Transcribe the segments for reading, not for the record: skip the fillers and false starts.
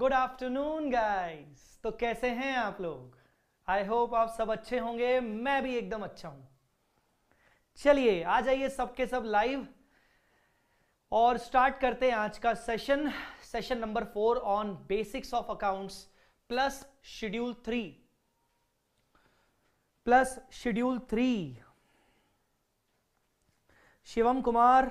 Good afternoon guys. तो कैसे हैं आप लोग? आई होप आप सब अच्छे होंगे। मैं भी एकदम अच्छा हूं। चलिए आ जाइए सबके सब लाइव और स्टार्ट करते हैं आज का session number 4 on basics of accounts plus schedule 3। Shivam Kumar,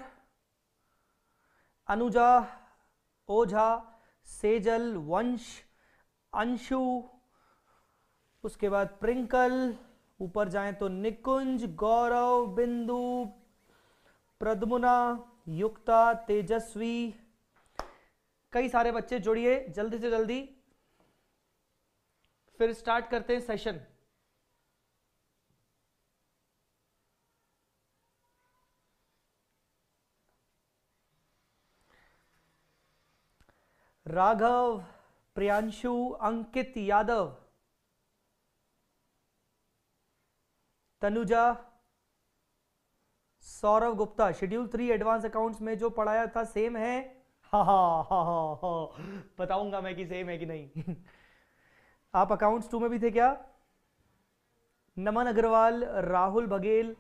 Anuja, Ojha, Sejal, Vansh, Anshu, उसके बाद प्रिंकल, ऊपर जाएं तो निकुंज, गौरव, बिंदु, प्रद्मुना, युक्ता, तेजस्वी, कई सारे बच्चे जुड़िए जल्दी से जल्दी। फिर स्टार्ट करते हैं session. Raghav, Priyanshu, Ankit Yadav, Tanuja, Saurabh Gupta. Schedule 3 advance accounts में जो पढ़ाया था सेम है? हा हा हा हा, बताऊंगा मैं कि सेम है कि नहीं। आप अकाउंट्स 2 में भी थे क्या? नमन अग्रवाल, राहुल बघेल।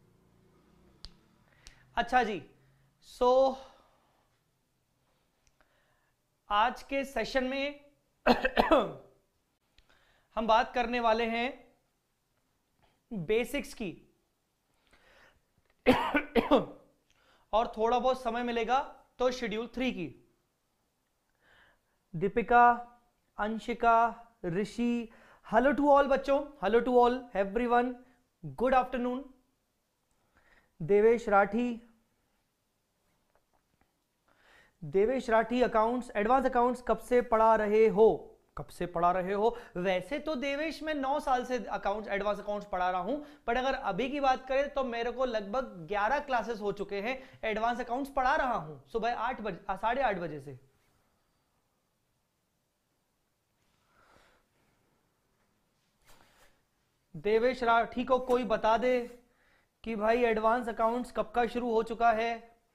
अच्छा जी, सो आज के सेशन में हम बात करने वाले हैं बेसिक्स की और थोड़ा बहुत समय मिलेगा तो शेड्यूल 3 की। Deepika, Anshika, Rishi, hello to all बच्चों, hello to all everyone, good afternoon. Devesh Rathi, accounts, advance accounts कब से पढ़ा रहे हो? वैसे तो देवेश मैं 9 साल से एडवांस अकाउंट्स पढ़ा रहा हूं, बट अगर अभी की बात करें तो मेरे को लगभग 11 क्लासेस हो चुके हैं। एडवांस अकाउंट्स पढ़ा रहा हूं सुबह 8:30 बजे से। देवेश राठी को कोई बता दे कि भाई एडवांस अकाउंट्स कब का शुरू हो चुका है।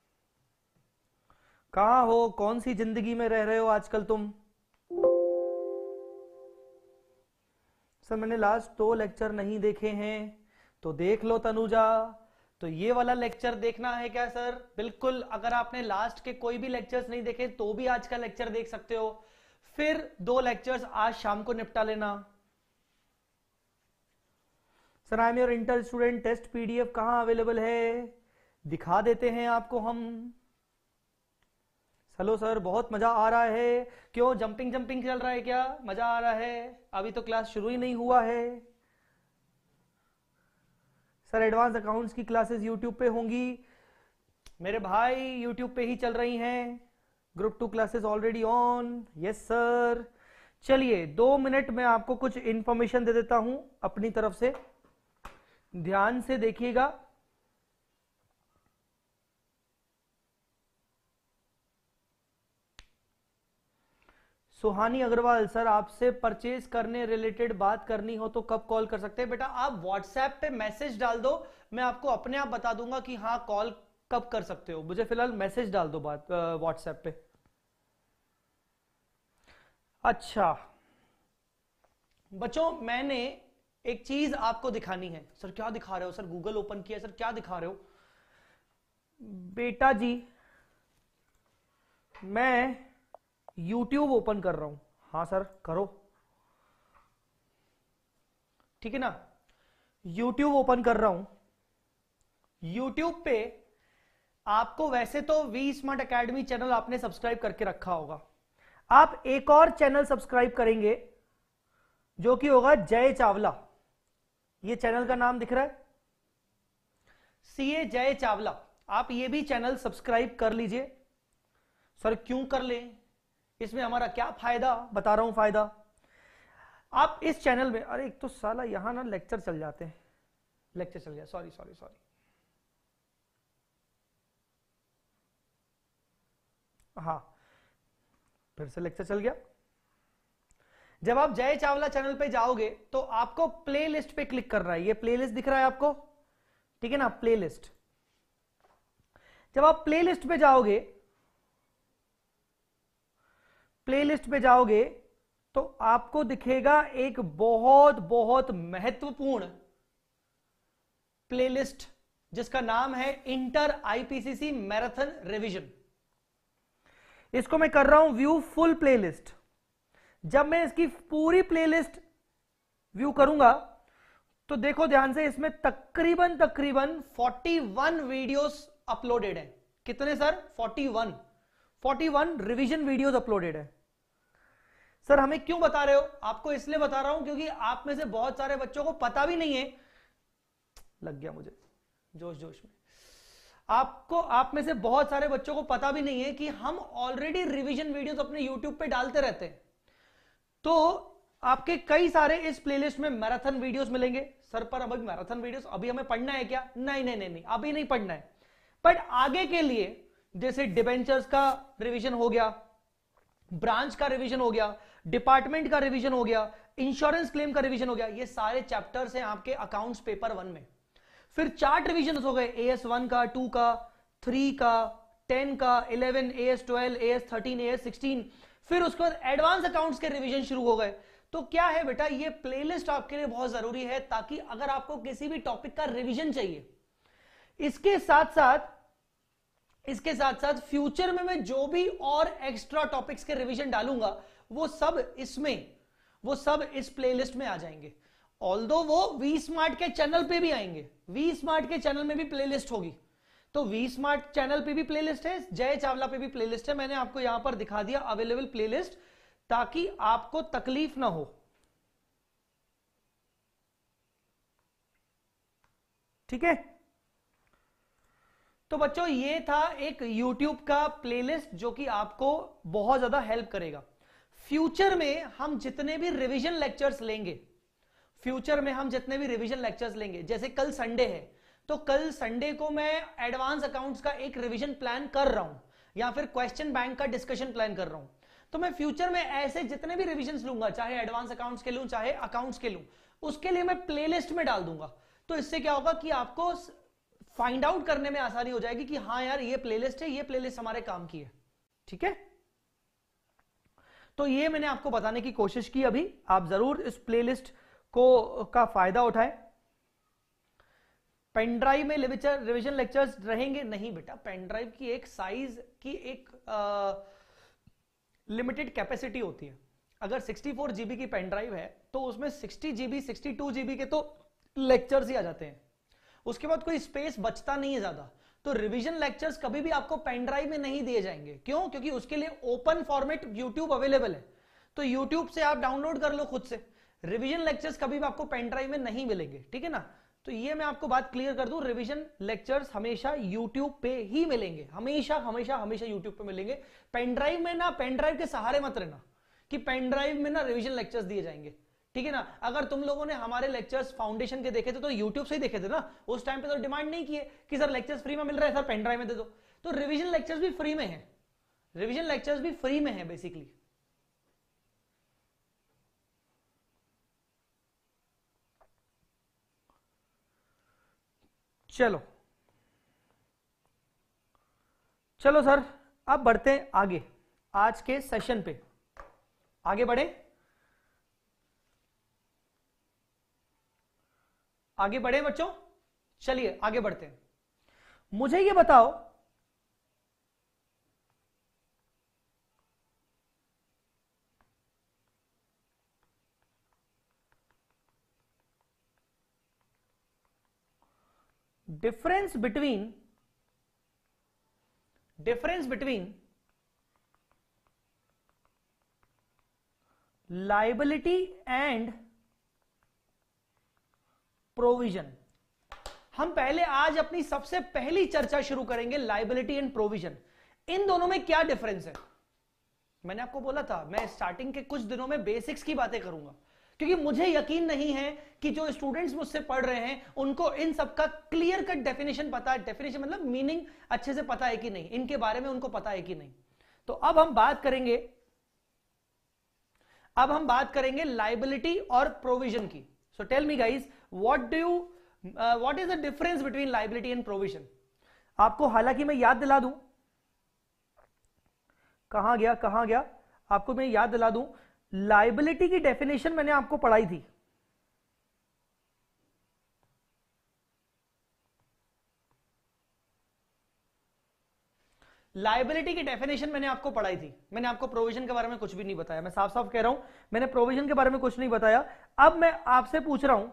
कहां हो, कौन सी जिंदगी में रह रहे हो आजकल तुम? सर मैंने लास्ट 2 लेक्चर नहीं देखे हैं। तो देख लो तनुजा। तो ये वाला लेक्चर देखना है क्या सर? बिल्कुल, अगर आपने लास्ट के कोई भी लेक्चर्स नहीं देखे तो भी आज का लेक्चर देख सकते हो। फिर 2 लेक्चर्स आज शाम को निपटा लेना। Sir I am your inter student test PDF कहां अवेलेबल है? दिखा देते हैं आपको हम। हेलो सर, बहुत मजा आ रहा है। क्यों जंपिंग चल रहा है क्या? मजा आ रहा है? अभी तो क्लास शुरू ही नहीं हुआ है। सर एडवांस अकाउंट्स की क्लासेस यूट्यूब पे होंगी मेरे भाई, यूट्यूब पे ही चल रही हैं। Group 2 classes already on. Yes sir. चलिए 2 मिनट में आपको कुछ इंफॉर्मेशन दे देता हूं अपनी तरफ से, ध्यान से देखिएगा। सुहानी अग्रवाल, सर आपसे परचेज करने रिलेटेड बात करनी हो तो कब कॉल कर सकते हैं? बेटा आप व्हाट्सएप पे मैसेज डाल दो, मैं आपको अपने आप बता दूंगा कि हाँ कॉल कब कर सकते हो। मुझे फिलहाल मैसेज डाल दो बात व्हाट्सएप पे। अच्छा बच्चों, मैंने एक चीज आपको दिखानी है। सर क्या दिखा रहे हो? सर गूगल ओपन किया। सर क्या दिखा रहे हो? बेटा जी मैं YouTube ओपन कर रहा हूं। हाँ सर करो, ठीक है ना। YouTube ओपन कर रहा हूं। YouTube पे आपको वैसे तो वी स्मार्ट अकेडमी चैनल आपने सब्सक्राइब करके रखा होगा। आप एक और चैनल सब्सक्राइब करेंगे जो कि होगा जय चावला। ये चैनल का नाम दिख रहा है, सीए जय चावला। आप ये भी चैनल सब्सक्राइब कर लीजिए। सर क्यों कर लें, इसमें हमारा क्या फायदा? बता रहा हूं फायदा। आप इस चैनल में, अरे एक तो साला यहां ना लेक्चर चल जाते हैं। लेक्चर चल गया, सॉरी। हाँ फिर से लेक्चर चल गया। जब आप जय चावला चैनल पे जाओगे तो आपको प्लेलिस्ट पे क्लिक करना है। ये प्लेलिस्ट दिख रहा है आपको, ठीक है ना, प्लेलिस्ट। जब आप प्लेलिस्ट पे जाओगे प्लेलिस्ट पे जाओगे तो आपको दिखेगा एक बहुत बहुत महत्वपूर्ण प्लेलिस्ट जिसका नाम है इंटर आईपीसीसी मैराथन रिवीजन। इसको मैं कर रहा हूं व्यू फुल प्लेलिस्ट। जब मैं इसकी पूरी प्लेलिस्ट व्यू करूंगा तो देखो ध्यान से, इसमें तकरीबन 41 वीडियोस अपलोडेड है। कितने सर? 41 रिवीजन वीडियोस अपलोडेड है। सर हमें क्यों बता रहे हो? आपको इसलिए बता रहा हूं क्योंकि आप में से बहुत सारे बच्चों को पता भी नहीं है, लग गया मुझे जोश में, आप में से बहुत सारे बच्चों को पता भी नहीं है कि हम ऑलरेडी रिवीजन वीडियोस अपने यूट्यूब पे डालते रहते हैं। तो आपके कई सारे इस प्लेलिस्ट में मैराथन वीडियोस मिलेंगे। सर पर अभी मैराथन वीडियोस अभी हमें पढ़ना है क्या? नहीं, अभी नहीं पढ़ना है। बट आगे के लिए जैसे डिबेंचर्स का रिवीजन हो गया, ब्रांच का रिवीजन हो गया, डिपार्टमेंट का रिवीजन हो गया, इंश्योरेंस क्लेम का रिवीजन हो गया, ये सारे चैप्टर्स हैं आपके अकाउंट्स पेपर 1 में। फिर चार्ट रिवीजन हो गए, AS1 का, 2 का, 3 का, 10 का, 11, AS12, AS13, AS16। फिर उसके बाद एडवांस अकाउंट्स के रिवीजन शुरू हो गए। तो क्या है बेटा, ये प्लेलिस्ट आपके लिए बहुत जरूरी है ताकि अगर आपको किसी भी टॉपिक का रिवीजन चाहिए, इसके साथ साथ फ्यूचर में मैं जो भी और एक्स्ट्रा टॉपिक्स के रिवीजन डालूंगा वो सब इस प्लेलिस्ट में आ जाएंगे। ऑल्दो वो वी स्मार्ट के चैनल पे भी आएंगे, वी स्मार्ट के चैनल में भी प्लेलिस्ट होगी। तो वी स्मार्ट चैनल पे भी प्लेलिस्ट है, जय चावला पे भी प्लेलिस्ट है। मैंने आपको यहां पर दिखा दिया अवेलेबल प्लेलिस्ट ताकि आपको तकलीफ ना हो। ठीक है, तो बच्चों ये था एक YouTube का प्लेलिस्ट जो कि आपको बहुत ज्यादा हेल्प करेगा। फ्यूचर में हम जितने भी रिवीजन लेक्चर्स लेंगे, जैसे कल संडे है तो कल संडे को मैं एडवांस अकाउंट्स का एक रिवीजन प्लान कर रहा हूं या फिर क्वेश्चन बैंक का डिस्कशन प्लान कर रहा हूं। तो मैं फ्यूचर में ऐसे जितने भी रिवीजन लूंगा, चाहे एडवांस अकाउंट्स के लूं चाहे अकाउंट्स के लूं, उसके लिए मैं प्लेलिस्ट में डाल दूंगा। तो इससे क्या होगा कि आपको फाइंड आउट करने में आसानी हो जाएगी कि हाँ यार ये प्लेलिस्ट है, ये प्लेलिस्ट हमारे काम की है। ठीक है, तो ये मैंने आपको बताने की कोशिश की। अभी आप जरूर इस प्लेलिस्ट का फायदा उठाएं। पेन ड्राइव में रिवीजन लेक्चर्स रहेंगे? नहीं बेटा, पेन ड्राइव की एक साइज की एक लिमिटेड कैपेसिटी होती है। अगर 64 GB की पेन ड्राइव है तो उसमें 60 GB 62 GB के तो लेक्चर्स ही आ जाते हैं, उसके बाद कोई स्पेस बचता नहीं है ज्यादा। तो रिवीजन लेक्चर्स कभी भी आपको पेन ड्राइव में नहीं दिए जाएंगे। क्यों? क्योंकि उसके लिए ओपन फॉर्मेट यूट्यूब अवेलेबल है, तो यूट्यूब से आप डाउनलोड कर लो खुद से। रिवीजन लेक्चर्स कभी भी आपको पेन ड्राइव में नहीं मिलेंगे। ठीक है ना, तो ये मैं आपको बात क्लियर कर दूं, रिवीजन लेक्चर्स हमेशा यूट्यूब पे ही मिलेंगे, हमेशा यूट्यूब पे मिलेंगे। पेन ड्राइव में ना, पेन ड्राइव के सहारे मत रहना कि पेन ड्राइव में ना रिवीजन लेक्चर्स दिए जाएंगे। ठीक है ना, अगर तुम लोगों ने हमारे लेक्चर्स फाउंडेशन के देखे थे तो यूट्यूब से ही देखे थे ना, उस टाइम पे तो डिमांड नहीं किए कि सर लेक्चर्स फ्री में मिल रहा है, सर पेन ड्राइव में दे दो। तो रिवीजन लेक्चर्स भी फ्री में है, बेसिकली। चलो सर, अब बढ़ते हैं आगे आज के सेशन पे। आगे बढ़े बच्चों, चलिए आगे बढ़ते हैं। मुझे ये बताओ, difference between liability and provision. हम पहले आज अपनी सबसे पहली चर्चा शुरू करेंगे लायबिलिटी एंड प्रोविजन। इन दोनों में क्या डिफरेंस है? मैंने आपको बोला था मैं स्टार्टिंग के कुछ दिनों में बेसिक्स की बातें करूंगा, क्योंकि मुझे यकीन नहीं है कि जो स्टूडेंट्स मुझसे पढ़ रहे हैं उनको इन सब का क्लियर कट डेफिनेशन पता है। डेफिनेशन मतलब मीनिंग अच्छे से पता है कि नहीं, इनके बारे में उनको पता है कि नहीं। तो अब हम बात करेंगे लायबिलिटी और प्रोविजन की। So tell me guys, what is the difference between liability and provision? आपको हालांकि मैं याद दिला दूं, कहां गया आपको मैं याद दिला दूं, लाइबिलिटी की डेफिनेशन मैंने आपको पढ़ाई थी। लाइबिलिटी की डेफिनेशन मैंने आपको पढ़ाई थी। मैंने आपको प्रोविजन के बारे में कुछ भी नहीं बताया, मैं साफ साफ कह रहा हूं, मैंने प्रोविजन के बारे में कुछ नहीं बताया। अब मैं आपसे पूछ रहा हूं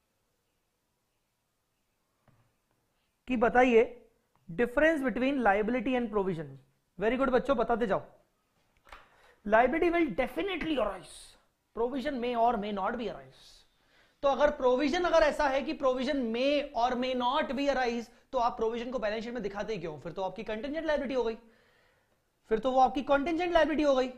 कि बताइए difference between liability and provision. Very good बच्चों, बताते जाओ। Liability will definitely arise, provision may or may not be arise. तो अगर प्रोविजन अगर ऐसा है कि provision may or may not be arise, तो आप प्रोविजन को बैलेंस शीट में दिखाते क्यों? फिर तो आपकी कंटिंजेंट लायबिलिटी हो गई, फिर तो वो आपकी कंटिंजेंट लायबिलिटी हो गई।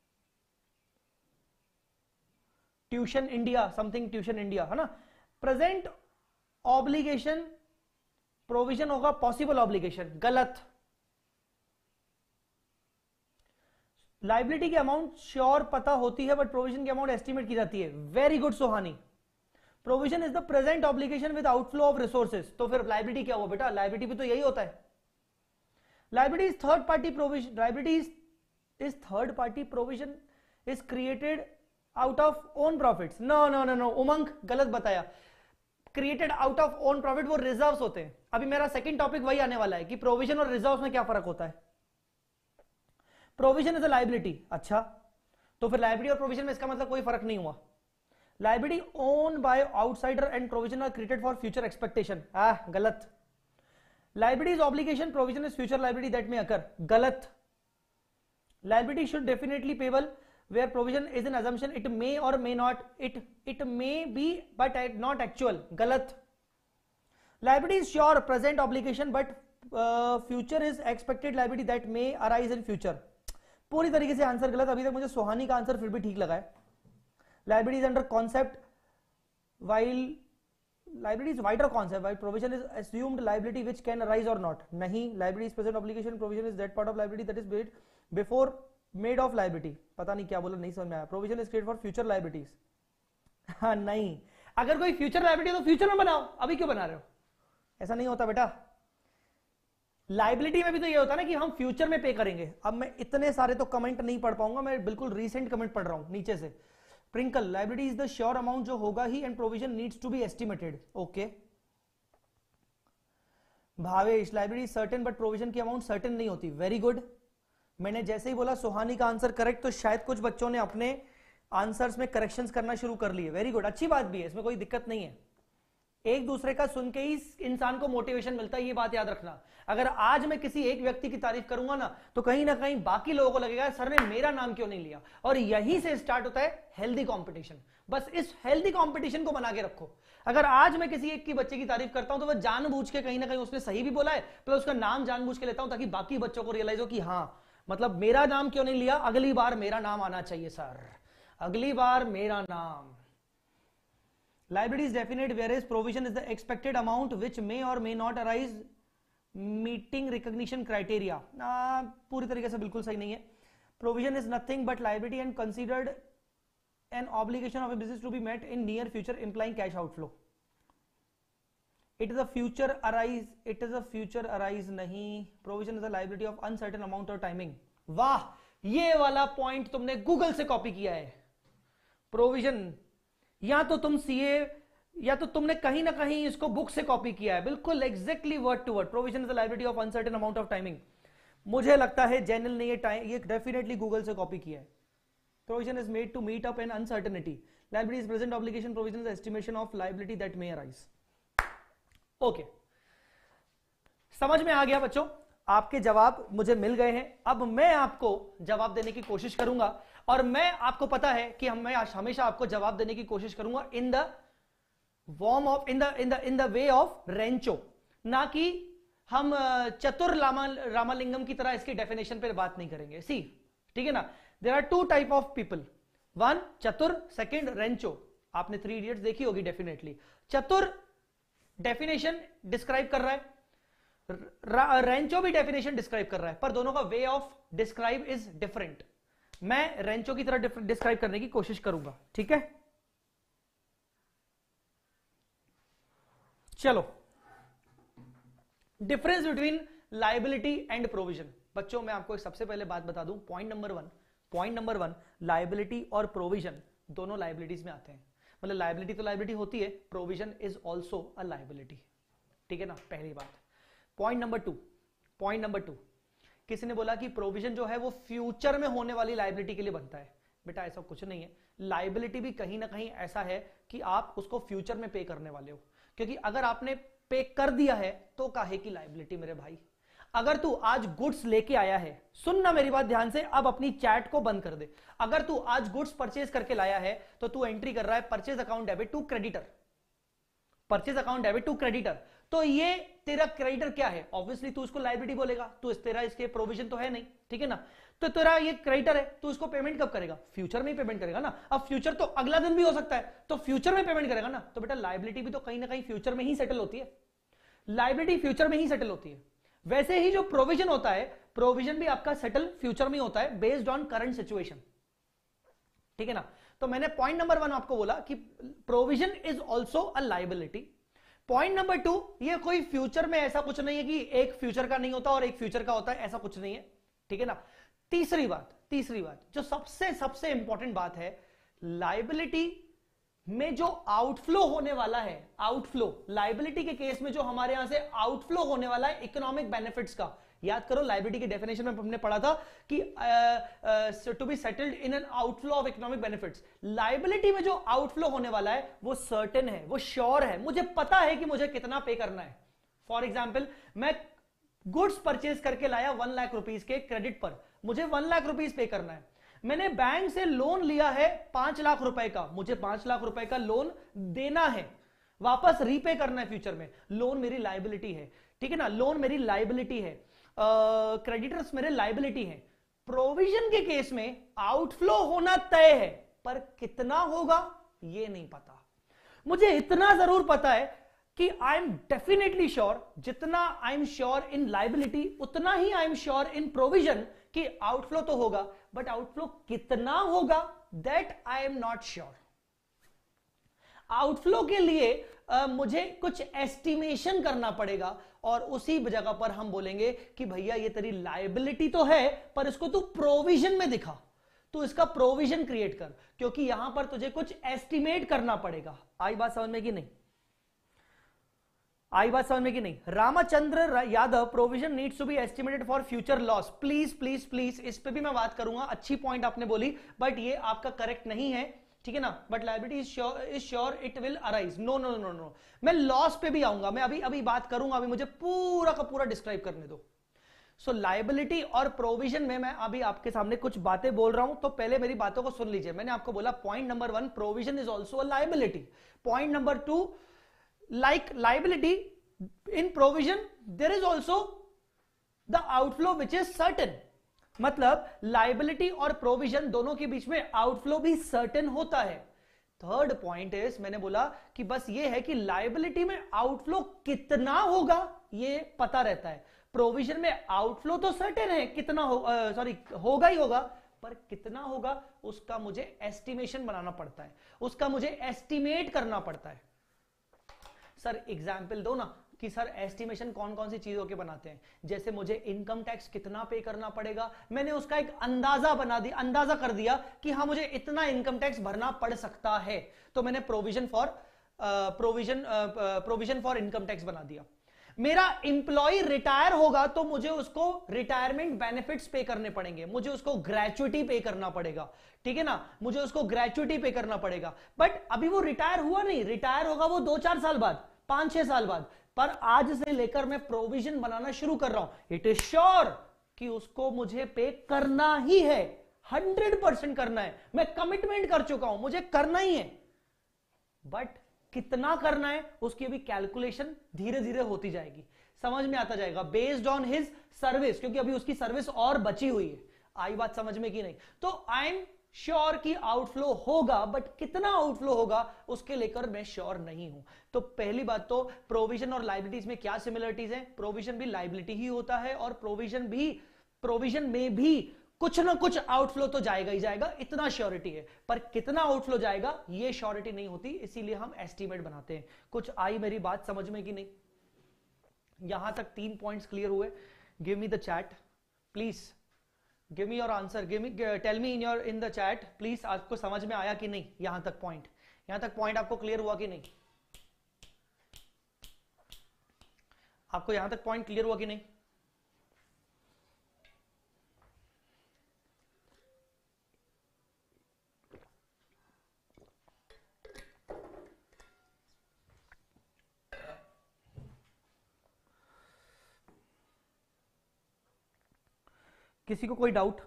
Tuition India something, tuition India है ना, प्रेजेंट ऑब्लिगेशन प्रोविजन होगा पॉसिबल ऑब्लिगेशन, गलत। लाइबिलिटी की अमाउंट श्योर पता होती है बट प्रोविजन की अमाउंट एस्टिमेट की जाती है। Very good Sohani. Provision is the present obligation with outflow of resources. तो फिर लाइबिलिटी क्या हुआ बेटा? लाइबिलिटी भी तो यही होता है। Liability is third party provision, liability is third party provision is created out of own profits. No no no no Umang, गलत बताया। Created out of own profit वो रिजर्व्स होते हैं। अभी मेरा सेकंड टॉपिक वही आने वाला है कि प्रोविजन और रिजर्व्स में क्या फर्क होता है। प्रोविजन इज अ लाइबिलिटी, अच्छा तो फिर लाइबिलिटी और प्रोविजन में इसका मतलब कोई फर्क नहीं हुआ। Liability own by outsider and provision are created for future expectation, गलत। Liability is obligation, provision is future liability that may occur, गलत। Liability should definitely payable where provision is an assumption, it may or may not, it may be but not actual, galat. Liability is sure present obligation but future is expected liability that may arise in future. पूरी तरीके से answer गलत। अभी तक मुझे सोहानी का answer फिर भी ठीक लगा है। Liability is under concept while liability is wider concept while provision is assumed liability which can arise or not. नहीं, liability is present obligation, provision is that part of liability that is made before made of liability. पता नहीं क्या बोला, नहीं समझ में आया। Provision is created for future liabilities. हाँ नहीं, अगर कोई फ्यूचर लाइबिलिटी तो फ्यूचर में बनाओ, अभी क्यों बना रहे हो? ऐसा नहीं होता बेटा। लाइबिलिटी में भी तो ये होता है ना कि हम फ्यूचर में पे करेंगे। अब मैं इतने सारे तो कमेंट नहीं पढ़ पाऊंगा, मैं बिल्कुल रीसेंट कमेंट पढ़ रहा हूं नीचे से। Prinkal, liability is the sure amount जो होगा ही and provision needs to be estimated. Okay Bhavesh, liability certain but provision की अमाउंट सर्टेन नहीं होती। Very good. मैंने जैसे ही बोला सोहानी का आंसर करेक्ट, तो शायद कुछ बच्चों ने अपने आंसर्स में करेक्शंस करना शुरू कर लिए। वेरी गुड, अच्छी बात भी है, इसमें कोई दिक्कत नहीं है। एक दूसरे का सुन के ही इंसान को मोटिवेशन मिलता है, ये बात याद रखना। अगर आज मैं किसी एक व्यक्ति की तारीफ करूंगा ना कहीं ना कहीं बाकी लोगों को लगेगा सर ने मेरा नाम क्यों नहीं लिया। और यहीं से स्टार्ट होता है हेल्दी कंपटीशन। बस इस हेल्दी कंपटीशन को बना के रखो। अगर आज मैं किसी एक की बच्चे की तारीफ करता हूं तो वह जानबूझ के कहीं ना कहीं उसने सही भी बोला है, प्लस उसका नाम जानबूझ के लेता हूं ताकि बाकी बच्चों को रियलाइज हो कि हाँ मतलब मेरा नाम क्यों नहीं लिया, अगली बार मेरा नाम आना चाहिए सर, अगली बार मेरा नाम। Liability is definite whereas provision is the expected amount which may or may not arise meeting recognition criteria। पूरी तरीके से बिल्कुल सही नहीं है। provision is nothing but liability and considered an obligation of a business to be met in near future implying cash outflow। It is a future arise, it is a future arise नहीं। provision is a liability of uncertain amount or timing। वाह, ये वाला point तुमने Google से copy किया है। Provision या तो तुम सीए या तो तुमने कहीं ना कहीं इसको बुक से कॉपी किया है, बिल्कुल exactly word to word. Provision is the liability of uncertain amount of timing. मुझे लगता है जनरल ने ये डेफिनेटली गूगल से कॉपी किया है। Provision is made to meet up an uncertainty. Liability is present obligation, provision is estimation of liability that may arise. Okay, समझ में आ गया बच्चों? आपके जवाब मुझे मिल गए हैं। अब मैं आपको जवाब देने की कोशिश करूंगा और मैं आपको पता है कि मैं हमेशा आपको जवाब देने की कोशिश करूंगा in the form of in the way of Rancho, ना कि हम चतुर रामालिंगम की तरह इसकी डेफिनेशन पे बात नहीं करेंगे। सी ठीक है ना, there are two type of people, one Chatur, second Rancho. आपने 3 इडियट्स देखी होगी डेफिनेटली। चतुर डेफिनेशन डिस्क्राइब कर रहा है, रेंचो भी डेफिनेशन डिस्क्राइब कर रहा है, पर दोनों का way of describe is different. मैं रेंचो की तरह डिस्क्राइब करने की कोशिश करूंगा, ठीक है? चलो, difference between liability and provision. बच्चों मैं आपको सबसे पहले बात बता दूं, point number 1, point number 1, liability और प्रोविजन दोनों लायबिलिटीज में आते हैं। मतलब लायबिलिटी तो लायबिलिटी होती है, provision is also a liability, ठीक है ना, पहली बात। पॉइंट नंबर टू, किसी ने बोला कि प्रोविजन जो है वो फ्यूचर में होने वाली लायबिलिटी के लिए बनता है। बेटा ऐसा कुछ नहीं है, लायबिलिटी भी कहीं ना कहीं ऐसा है कि आप उसको फ्यूचर में पे करने वाले हो, क्योंकि अगर आपने पे कर दिया है तो काहे की लायबिलिटी मेरे भाई। अगर तू आज गुड्स लेके आया है, सुनना मेरी बात ध्यान से, अब अपनी चैट को बंद कर दे। अगर तू आज गुड्स परचेज करके लाया है तो तू एंट्री कर रहा है purchase account debit to creditor, purchase account debit to creditor. तो ये तेरा क्रेडिटर क्या है, ऑब्वियसली तू इसको लायबिलिटी बोलेगा, तो तेरा इसके प्रोविजन तो है नहीं, ठीक है ना। तो तेरा ये क्रेडिटर है, तू इसको पेमेंट कब करेगा, फ्यूचर में ही पेमेंट करेगा ना। अब फ्यूचर तो अगला दिन भी हो सकता है, तो फ्यूचर में पेमेंट करेगा ना। तो बेटा लायबिलिटी भी तो कहीं ना कहीं फ्यूचर में ही सेटल होती है, लायबिलिटी फ्यूचर में ही सेटल होती है। वैसे ही जो प्रोविजन होता है, प्रोविजन भी आपका सेटल फ्यूचर में होता है बेस्ड ऑन करंट सिचुएशन, ठीक है ना। तो मैंने पॉइंट नंबर 1 आपको बोला कि provision is also a liability. Point number 2, ये कोई फ्यूचर में ऐसा कुछ नहीं है कि एक फ्यूचर का नहीं होता और एक फ्यूचर का होता है, ऐसा कुछ नहीं है, ठीक है ना। तीसरी बात जो सबसे इंपॉर्टेंट बात है, लायबिलिटी में जो आउटफ्लो होने वाला है, आउटफ्लो लायबिलिटी के केस में जो हमारे यहां से आउटफ्लो होने वाला है इकोनॉमिक बेनिफिट्स का, याद करो लायबिलिटी की डेफिनेशन में हमने पढ़ा था कि to be settled in an outflow of economic benefits. Liability में जो आउटफ्लो होने वाला है वो सर्टेन है, वो श्योर है, मुझे पता है कि मुझे कितना पे करना है। फॉर एग्जाम्पल, मैं गुड्स परचेज करके लाया 1 लाख रुपीज के क्रेडिट पर, मुझे 1 लाख रुपीज पे करना है। मैंने बैंक से लोन लिया है 5 लाख रुपए का, मुझे 5 लाख रुपए का लोन देना है, वापस रीपे करना है फ्यूचर में। लोन मेरी लायबिलिटी है, ठीक है ना, लोन मेरी लायबिलिटी है, क्रेडिटर्स मेरे लायबिलिटी है। प्रोविजन के केस में आउटफ्लो होना तय है, पर कितना होगा ये नहीं पता। मुझे इतना जरूर पता है कि आई एम डेफिनेटली श्योर, जितना I am sure in liability उतना ही I am sure in provision कि आउटफ्लो तो होगा, बट आउटफ्लो कितना होगा that I am not sure. Outflow के लिए मुझे कुछ एस्टिमेशन करना पड़ेगा, और उसी जगह पर हम बोलेंगे कि भैया ये तेरी लायबिलिटी तो है, पर इसको तू प्रोविजन में दिखा, तू इसका प्रोविजन क्रिएट कर, क्योंकि यहां पर तुझे कुछ एस्टिमेट करना पड़ेगा। आई बात समझ में कि नहीं, आई बात समझ में कि नहीं। Ramchandra Yadav, provision needs to be estimated for future loss. Please please please, इस पे भी मैं बात करूंगा, अच्छी पॉइंट आपने बोली, बट ये आपका करेक्ट नहीं है, ठीक है ना। But liability is sure it will arise, no no no no. मैं लॉस पे भी आऊंगा, मैं अभी बात करूंगा, अभी मुझे पूरा का पूरा डिस्क्राइब करने दो। सो लायबिलिटी और प्रोविजन में मैं अभी आपके सामने कुछ बातें बोल रहा हूं, तो पहले मेरी बातों को सुन लीजिए। मैंने आपको बोला point number 1, provision is also a liability. Point number 2, like liability in provision there is also the outflow which is certain। मतलब लायबिलिटी और प्रोविजन दोनों के बीच में आउटफ्लो भी सर्टेन होता है। थर्ड पॉइंट इज, मैंने बोला कि बस ये है कि लायबिलिटी में आउटफ्लो कितना होगा ये पता रहता है, प्रोविजन में आउटफ्लो तो सर्टेन है, कितना होगा ही होगा, पर कितना होगा उसका मुझे एस्टिमेशन बनाना पड़ता है, उसका मुझे एस्टिमेट करना पड़ता है। सर एग्जाम्पल दो ना कि सर एस्टिमेशन कौन कौन सी चीजों के बनाते हैं। जैसे मुझे इनकम टैक्स कितना पे करना पड़ेगा, मैंने उसका एक अंदाजा कर दिया कि हाँ मुझे इतना इनकम टैक्स भरना पड़ सकता है, तो मैंने प्रोविजन फॉर इनकम टैक्स बना दिया। मेरा इंप्लॉय रिटायर होगा तो मुझे उसको रिटायरमेंट बेनिफिट्स पे करने पड़ेंगे, मुझे उसको ग्रेचुइटी पे करना पड़ेगा, ठीक है ना, मुझे उसको ग्रेचुइटी पे करना पड़ेगा। बट अभी वो रिटायर हुआ नहीं, रिटायर होगा वो 2-4 साल बाद, 5-6 साल बाद, पर आज से लेकर मैं प्रोविजन बनाना शुरू कर रहा हूं। इट इज श्योर कि उसको मुझे पे करना ही है, 100% करना है, मैं कमिटमेंट कर चुका हूं, मुझे करना ही है। बट कितना करना है उसकी अभी कैलकुलेशन धीरे धीरे होती जाएगी, समझ में आता जाएगा बेस्ड ऑन हिज सर्विस, क्योंकि अभी उसकी सर्विस और बची हुई है। आई बात समझ में कि नहीं। तो आई एम श्योर कि आउटफ्लो होगा, बट कितना आउटफ्लो होगा उसके लेकर मैं श्योर नहीं हूं। तो पहली बात तो प्रोविजन और लायबिलिटीज में क्या सिमिलरिटीज हैं, प्रोविजन भी लायबिलिटी ही होता है, और प्रोविजन में भी कुछ ना कुछ आउटफ्लो तो जाएगा ही जाएगा, इतना श्योरिटी है, पर कितना आउटफ्लो जाएगा ये श्योरिटी नहीं होती, इसीलिए हम एस्टीमेट बनाते हैं। कुछ आई मेरी बात समझ में कि नहीं। यहां तक 3 पॉइंट्स क्लियर हुए, give me the chat please, give me your answer, give me, tell me in the chat please, आपको समझ में आया कि नहीं, यहां तक पॉइंट, यहां तक पॉइंट आपको क्लियर हुआ कि नहीं, आपको यहां तक पॉइंट क्लियर हुआ कि नहीं? किसी को कोई डाउट?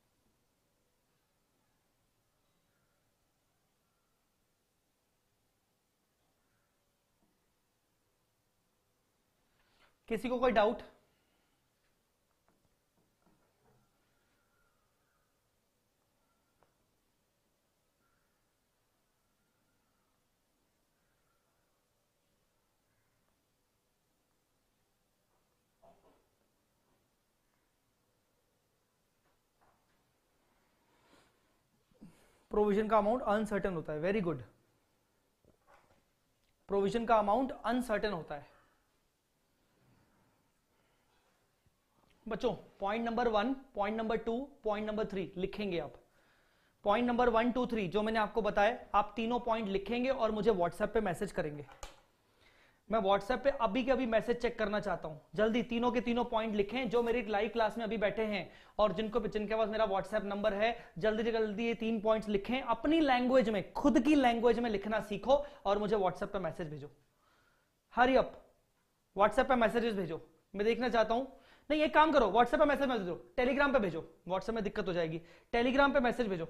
किसी को कोई डाउट? प्रोविजन का अमाउंट अनसर्टेन होता है, वेरी गुड। प्रोविजन का अमाउंट अनसर्टेन होता है बच्चों। Point number 1, point number 2, point number 3 लिखेंगे आप। पॉइंट नंबर 1, 2, 3 जो मैंने आपको बताया, आप तीनों पॉइंट लिखेंगे और मुझे व्हाट्सएप पे मैसेज करेंगे। मैं व्हाट्सएप पे अभी के अभी मैसेज चेक करना चाहता हूं, जल्दी तीनों के तीनों पॉइंट लिखें जो मेरी लाइव क्लास में अभी बैठे हैं और जिनके पास मेरा व्हाट्सएप नंबर है, जल्दी से जल्दी ये 3 पॉइंट्स लिखें, अपनी लैंग्वेज में, खुद की लैंग्वेज में लिखना सीखो और मुझे व्हाट्सएप पे मैसेज भेजो। हरी अप, व्हाट्सएप पे मैसेजेस भेजो, मैं देखना चाहता हूं। नहीं, एक काम करो, व्हाट्सएप पे मैसेज भेजो, टेलीग्राम पे भेजो, व्हाट्सएप में दिक्कत हो जाएगी, टेलीग्राम पे मैसेज भेजो।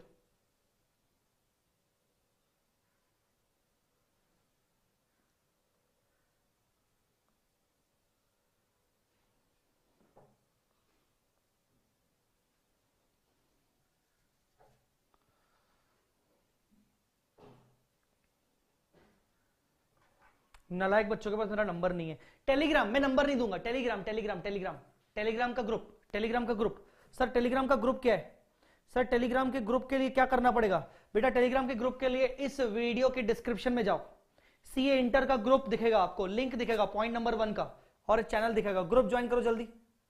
नालायक बच्चों के पास मेरा नंबर नहीं है। टेलीग्राम, मैं नंबर नहीं दूंगा, टेलीग्राम टेलीग्राम टेलीग्राम टेलीग्राम का ग्रुप, टेलीग्राम का ग्रुप। सर टेलीग्राम का ग्रुप क्या है? सर टेलीग्राम के ग्रुप के लिए क्या करना पड़ेगा बेटा? टेलीग्राम के ग्रुप के लिए इस वीडियो के डिस्क्रिप्शन में जाओ, सीए इंटर का ग्रुप दिखेगा आपको, लिंक दिखेगा पॉइंट नंबर 1 का, और एक चैनल दिखेगा, ग्रुप ज्वाइन करो जल्दी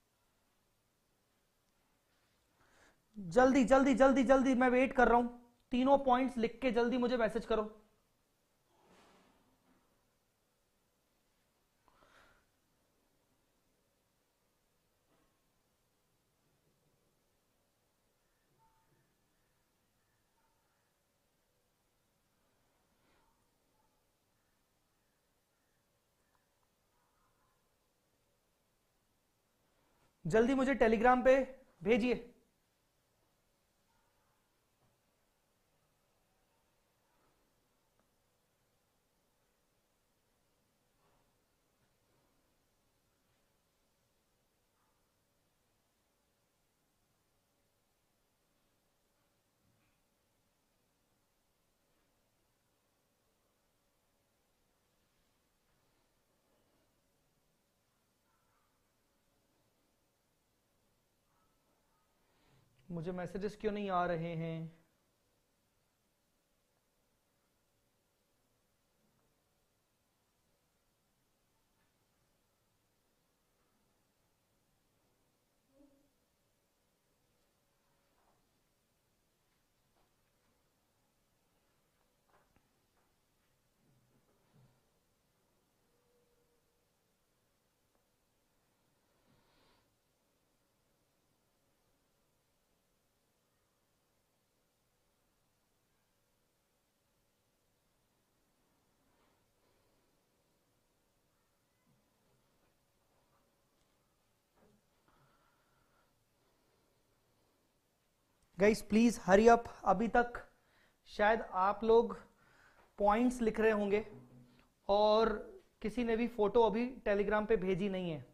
जल्दी जल्दी जल्दी जल्दी, मैं वेट कर रहा हूं। तीनों पॉइंट्स लिख के जल्दी मुझे मैसेज करो। जल्दी मुझे टेलीग्राम पे भेजिए। मुझे मैसेजेस क्यों नहीं आ रहे हैं? Guys please hurry up. अभी तक शायद आप लोग पॉइंट्स लिख रहे होंगे और किसी ने भी फोटो अभी टेलीग्राम पे भेजी नहीं है।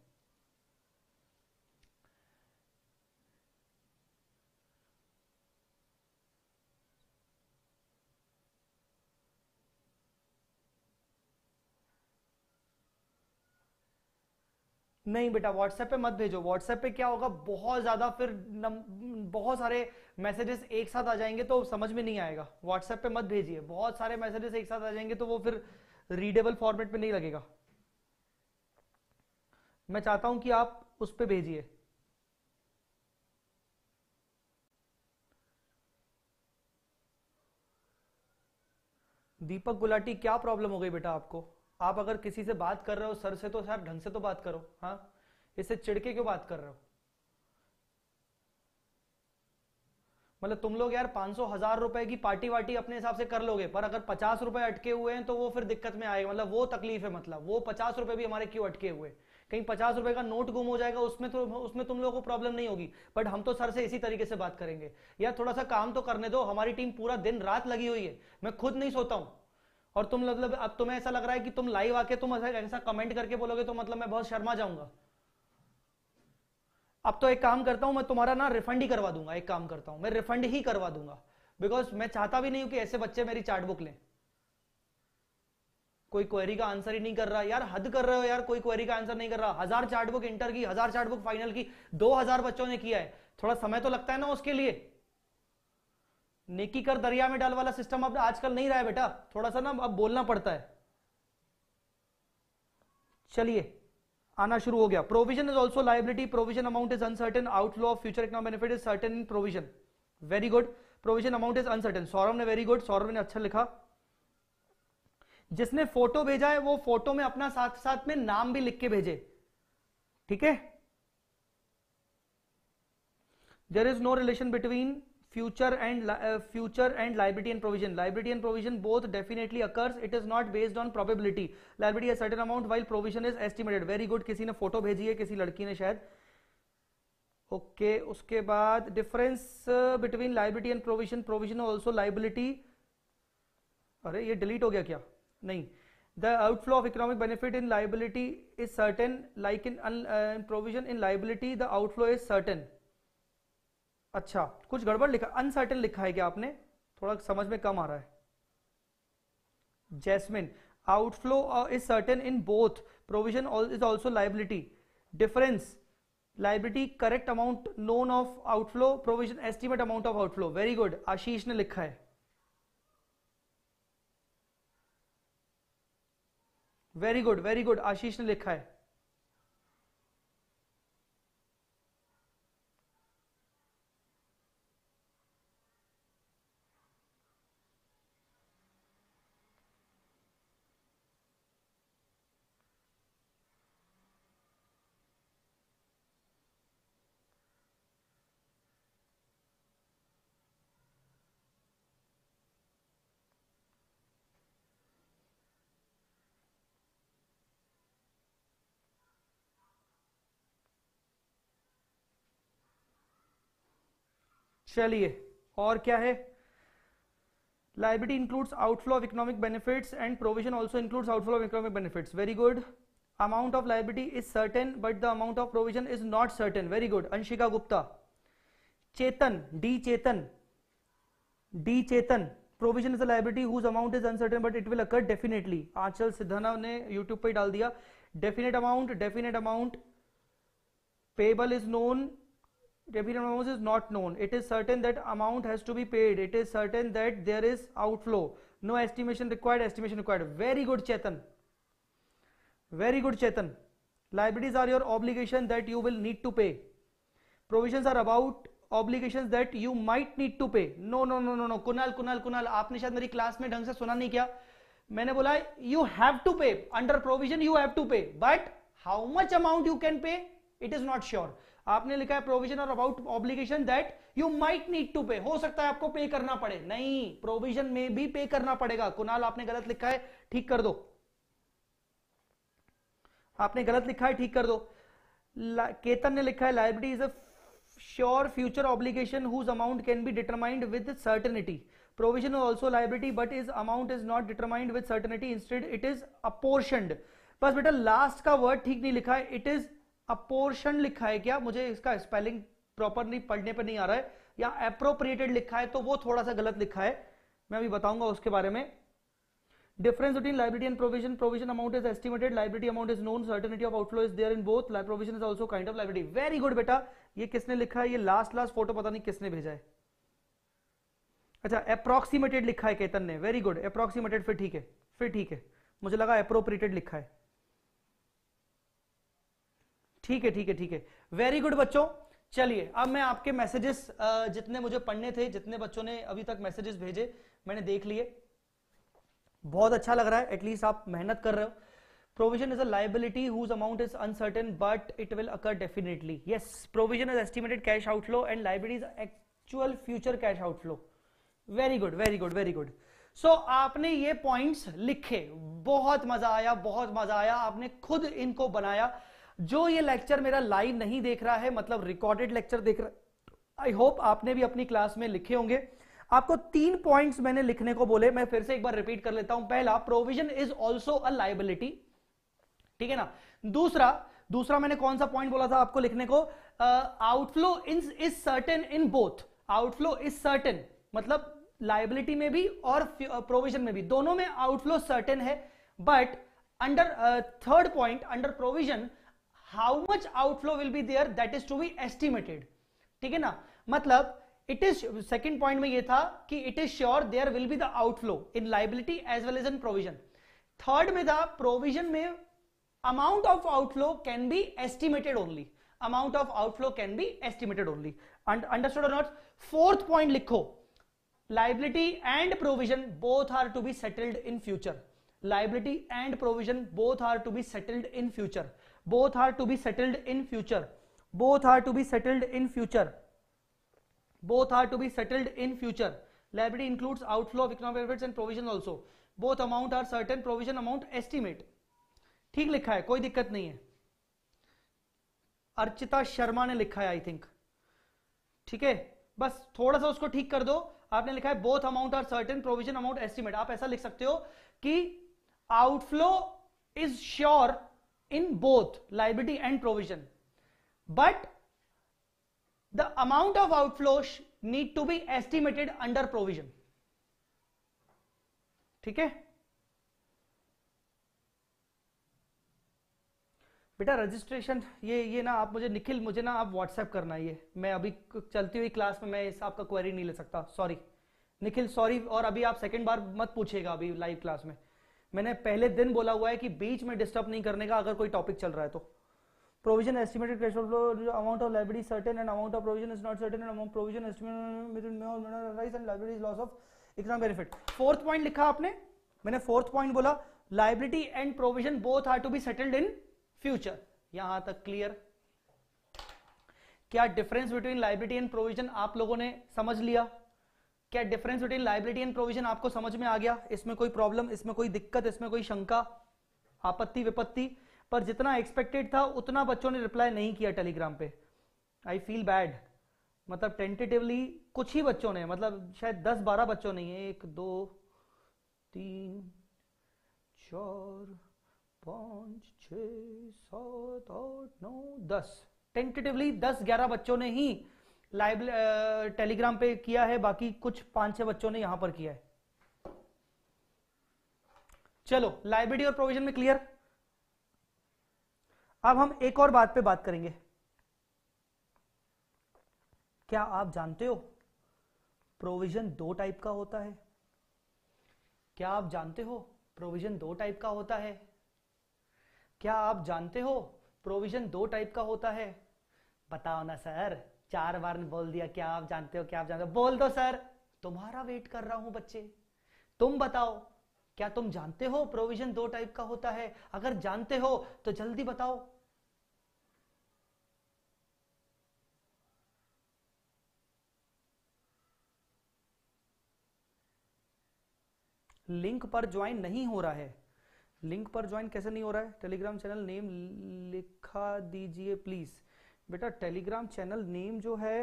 नहीं बेटा, व्हाट्सएप पे मत भेजो। व्हाट्सएप पे क्या होगा, बहुत ज्यादा फिर बहुत सारे मैसेजेस एक साथ आ जाएंगे तो समझ में नहीं आएगा। व्हाट्सएप पे मत भेजिए, बहुत सारे मैसेजेस एक साथ आ जाएंगे तो वो फिर रीडेबल फॉर्मेट में नहीं लगेगा। मैं चाहता हूं कि आप उस पे भेजिए। दीपक गुलाटी, क्या प्रॉब्लम हो गई बेटा आपको? आप अगर किसी से बात कर रहे हो सर से, तो सर ढंग से तो बात करो। हाँ, इससे चिढ़के क्यों बात कर रहे हो? मतलब तुम लोग यार 500,000 रुपए की पार्टी वार्टी अपने हिसाब से कर लोगे, पर अगर 50 रुपए अटके हुए हैं तो वो फिर दिक्कत में आएगा। मतलब वो तकलीफ है, मतलब वो 50 रुपए भी हमारे क्यों अटके हुए? कहीं 50 रुपए का नोट गुम हो जाएगा, उसमें तुम लोगों को प्रॉब्लम नहीं होगी, बट हम तो सर से इसी तरीके से बात करेंगे। यार थोड़ा सा काम तो करने दो, हमारी टीम पूरा दिन रात लगी हुई है, मैं खुद नहीं सोता हूं। और तुम मतलब अब तुम्हें ऐसा लग रहा है कि तुम लाइव आके तुम ऐसा कमेंट करके बोलोगे तो मतलब मैं बहुत शर्मा जाऊंगा। अब तो एक काम करता हूं, मैं तुम्हारा ना रिफंड ही करवा दूंगा। एक काम करता हूं, मैं रिफंड ही करवा दूंगा, बिकॉज मैं चाहता भी नहीं हूं कि ऐसे बच्चे मेरी चार्ट बुक लें। कोई क्वेरी का आंसर ही नहीं कर रहा यार, हद कर रहे हो यार। कोई क्वेरी का आंसर नहीं कर रहा। 1000 चार्ट बुक इंटर की, 1000 चार्ट बुक फाइनल की, 2000 बच्चों ने किया है। थोड़ा समय तो लगता है ना उसके लिए। नेकी कर दरिया में डाल वाला सिस्टम अब आजकल नहीं रहा है बेटा, थोड़ा सा ना अब बोलना पड़ता है। चलिए, आना शुरू हो गया। Provision is also liability, provision amount is uncertain, outflow of future economic benefit is certain in provision. Very good, provision amount is uncertain. Saurabh ने वेरी गुड, सौरभ ने अच्छा लिखा। जिसने फोटो भेजा है वो फोटो में अपना साथ साथ में नाम भी लिख के भेजे, ठीक है? There is no relation between future and liability and provision both definitely occurs, it is not based on probability, liability a certain amount while provision is estimated। very good, किसी ने फोटो भेजी है, किसी लड़की ने शायद। ओके, उसके बाद difference between liability and provision, provision also liability. अरे ये डिलीट हो गया क्या? नहीं, the outflow of economic benefit in liability is certain, like in provision in liability the outflow is certain। अच्छा, कुछ गड़बड़ लिखा, अनसर्टेन लिखा है क्या आपने? थोड़ा समझ में कम आ रहा है। Jasmine, outflow is certain in both, provision is also liability. Difference, liability correct amount known of outflow, provision estimate amount of outflow. Very good, Ashish ने लिखा है। Very good, very good, Ashish ने लिखा है। चलिए, और क्या है? Liability includes outflow of economic benefits and provision also includes outflow of economic benefits. Very good. Amount of liability is certain but the amount of provision is not certain. Very good, Anshika Gupta. Chetan, D Chetan, provision is a liability whose amount is uncertain but it will occur definitely. Anchal Siddhana ने YouTube पे डाल दिया। Definite amount payable is known, definite amount is not known, it is certain that amount has to be paid, it is certain that there is outflow, no estimation required, very good Chetan, very good Chetan। liabilities are your obligation that you will need to pay, provisions are about obligations that you might need to pay। no Kunal, आपने शायद मेरी class में ढंग से सुना नहीं क्या? मैंने बोला you have to pay, under provision you have to pay, but how much amount you can pay it is not sure। आपने लिखा है प्रोविजन और about obligation that you might need to pay, हो सकता है आपको पे करना पड़े। नहीं, प्रोविजन में भी पे करना पड़ेगा। कुणाल, आपने गलत लिखा है, ठीक कर दो। आपने गलत लिखा है, ठीक कर दो। केतन ने लिखा है liability is a sure future obligation whose amount can be determined with certainty. Provision is also liability but is amount is not determined with certainty, instead it is apportioned. बस बेटा लास्ट का वर्ड ठीक नहीं लिखा है, it is apportion लिखा है क्या? मुझे इसका स्पेलिंग प्रॉपर नहीं पढ़ने पर नहीं आ रहा है, या एप्रोप्रिएटेड लिखा है तो वो थोड़ा सा गलत लिखा है, मैं अभी बताऊंगा उसके बारे में। Difference between liability and provision, provision amount is estimated, liability amount is known, certainty of outflow is there in both, provision is also kind of liability. Very good बेटा, ये किसने लिखा है? ये लास्ट फोटो पता नहीं किसने भेजा है। अच्छा, अप्रोक्सीमेटेड लिखा है केतन ने, वेरी गुड, अप्रोक्सीमेटेड, फिर ठीक है, मुझे लगा एप्रोप्रिएटेड लिखा है। ठीक है, वेरी गुड बच्चों। चलिए, अब मैं आपके मैसेजेस जितने मुझे पढ़ने थे, जितने बच्चों ने अभी तक मैसेजेस भेजे मैंने देख लिए। बहुत अच्छा लग रहा है, एटलीस्ट आप मेहनत कर रहे हो। Provision is a liability whose amount is uncertain but it will occur definitely. Yes, provision is estimated cash outflow and liability is actual future cash outflow. Very good, very good, very good. So आपने ये points लिखे, बहुत मजा आया, बहुत मजा आया, आपने खुद इनको बनाया। जो ये लेक्चर मेरा लाइव नहीं देख रहा है, मतलब रिकॉर्डेड लेक्चर देख रहा है, आई होप आपने भी अपनी क्लास में लिखे होंगे। आपको 3 पॉइंट्स मैंने लिखने को बोले, मैं फिर से एक बार रिपीट कर लेता हूं। पहला, provision is also a liability, ठीक है ना। दूसरा मैंने कौन सा पॉइंट बोला था आपको लिखने को? Outflow is certain in both. Outflow is certain मतलब लाइबिलिटी में भी और प्रोविजन में भी, दोनों में आउटफ्लो सर्टेन है। But under third point, under provision how much outflow will be there, that is to be estimated, ठीक है ना। मतलब इट इज, सेकेंड पॉइंट में ये था कि it is sure there will be the outflow in liability as well as in provision. Third में था प्रोविजन में amount of outflow can be estimated only, amount of outflow can be estimated only. And understood or not? Fourth point लिखो, liability and provision both are to be settled in future. Liability and provision both are to be settled in future. Both are to be settled in future. Both are to be settled in future. Both are to be settled in future. Liability includes outflow of economic benefits and provision also. Both amount are certain, provision amount estimate. ठीक लिखा है, कोई दिक्कत नहीं है। अर्चिता शर्मा ने लिखा है आई थिंक, ठीक है, बस थोड़ा सा उसको ठीक कर दो। आपने लिखा है both amount are certain, provision amount estimate. आप ऐसा लिख सकते हो कि outflow is sure in both liability and provision, but the amount of outflow need to be estimated under provision, ठीक है। बेटा रजिस्ट्रेशन ये ना आप मुझे, निखिल मुझे ना आप व्हाट्सएप करना है, ये मैं अभी चलती हुई क्लास में मैं इस आपका क्वेरी नहीं ले सकता, सॉरी निखिल, सॉरी। और अभी आप सेकंड बार मत पूछिएगा अभी लाइव क्लास में, मैंने पहले दिन बोला हुआ है कि बीच में डिस्टर्ब नहीं करने का अगर कोई टॉपिक चल रहा है तो। Provision estimated cash flow, amount of liability certain and amount of provision is not certain and amount provision estimated and liability loss of economic benefit. Fourth point लिखा आपने, मैंने फोर्थ पॉइंट बोला liability and provision both are to be settled in future. यहां तक clear? क्या difference between liability and provision आप लोगों ने समझ लिया? क्या difference between liability and provision आपको समझ में आ गया? इसमें कोई प्रॉब्लम, इसमें कोई दिक्कत, इसमें कोई शंका, आपत्ति विपत्ति? पर जितना एक्सपेक्टेड था उतना बच्चों ने रिप्लाई नहीं किया टेलीग्राम पे, आई फील बैड। मतलब टेंटेटिवली कुछ ही बच्चों ने, मतलब शायद 10-12 बच्चों नहीं है, 1 2 3 4 5 6 7 8 9 10, टेंटेटिवली 10-11 बच्चों ने ही लाइव टेलीग्राम पे किया है, बाकी कुछ 5-6 बच्चों ने यहां पर किया है। चलो लायबिलिटी और प्रोविजन में क्लियर। अब हम एक और बात पे बात करेंगे। क्या आप जानते हो प्रोविजन 2 टाइप का होता है? क्या आप जानते हो प्रोविजन 2 टाइप का होता है? क्या आप जानते हो प्रोविजन 2 टाइप का होता है? बताओ ना सर, 4 बार बोल दिया क्या आप जानते हो, क्या आप जानते हो, बोल दो सर, तुम्हारा वेट कर रहा हूं बच्चे। तुम बताओ, क्या तुम जानते हो प्रोविजन 2 टाइप का होता है? अगर जानते हो तो जल्दी बताओ। लिंक पर ज्वाइन नहीं हो रहा है, लिंक पर ज्वाइन कैसे नहीं हो रहा है? टेलीग्राम चैनल नेम लिखा दीजिए प्लीज। बेटा टेलीग्राम चैनल नेम जो है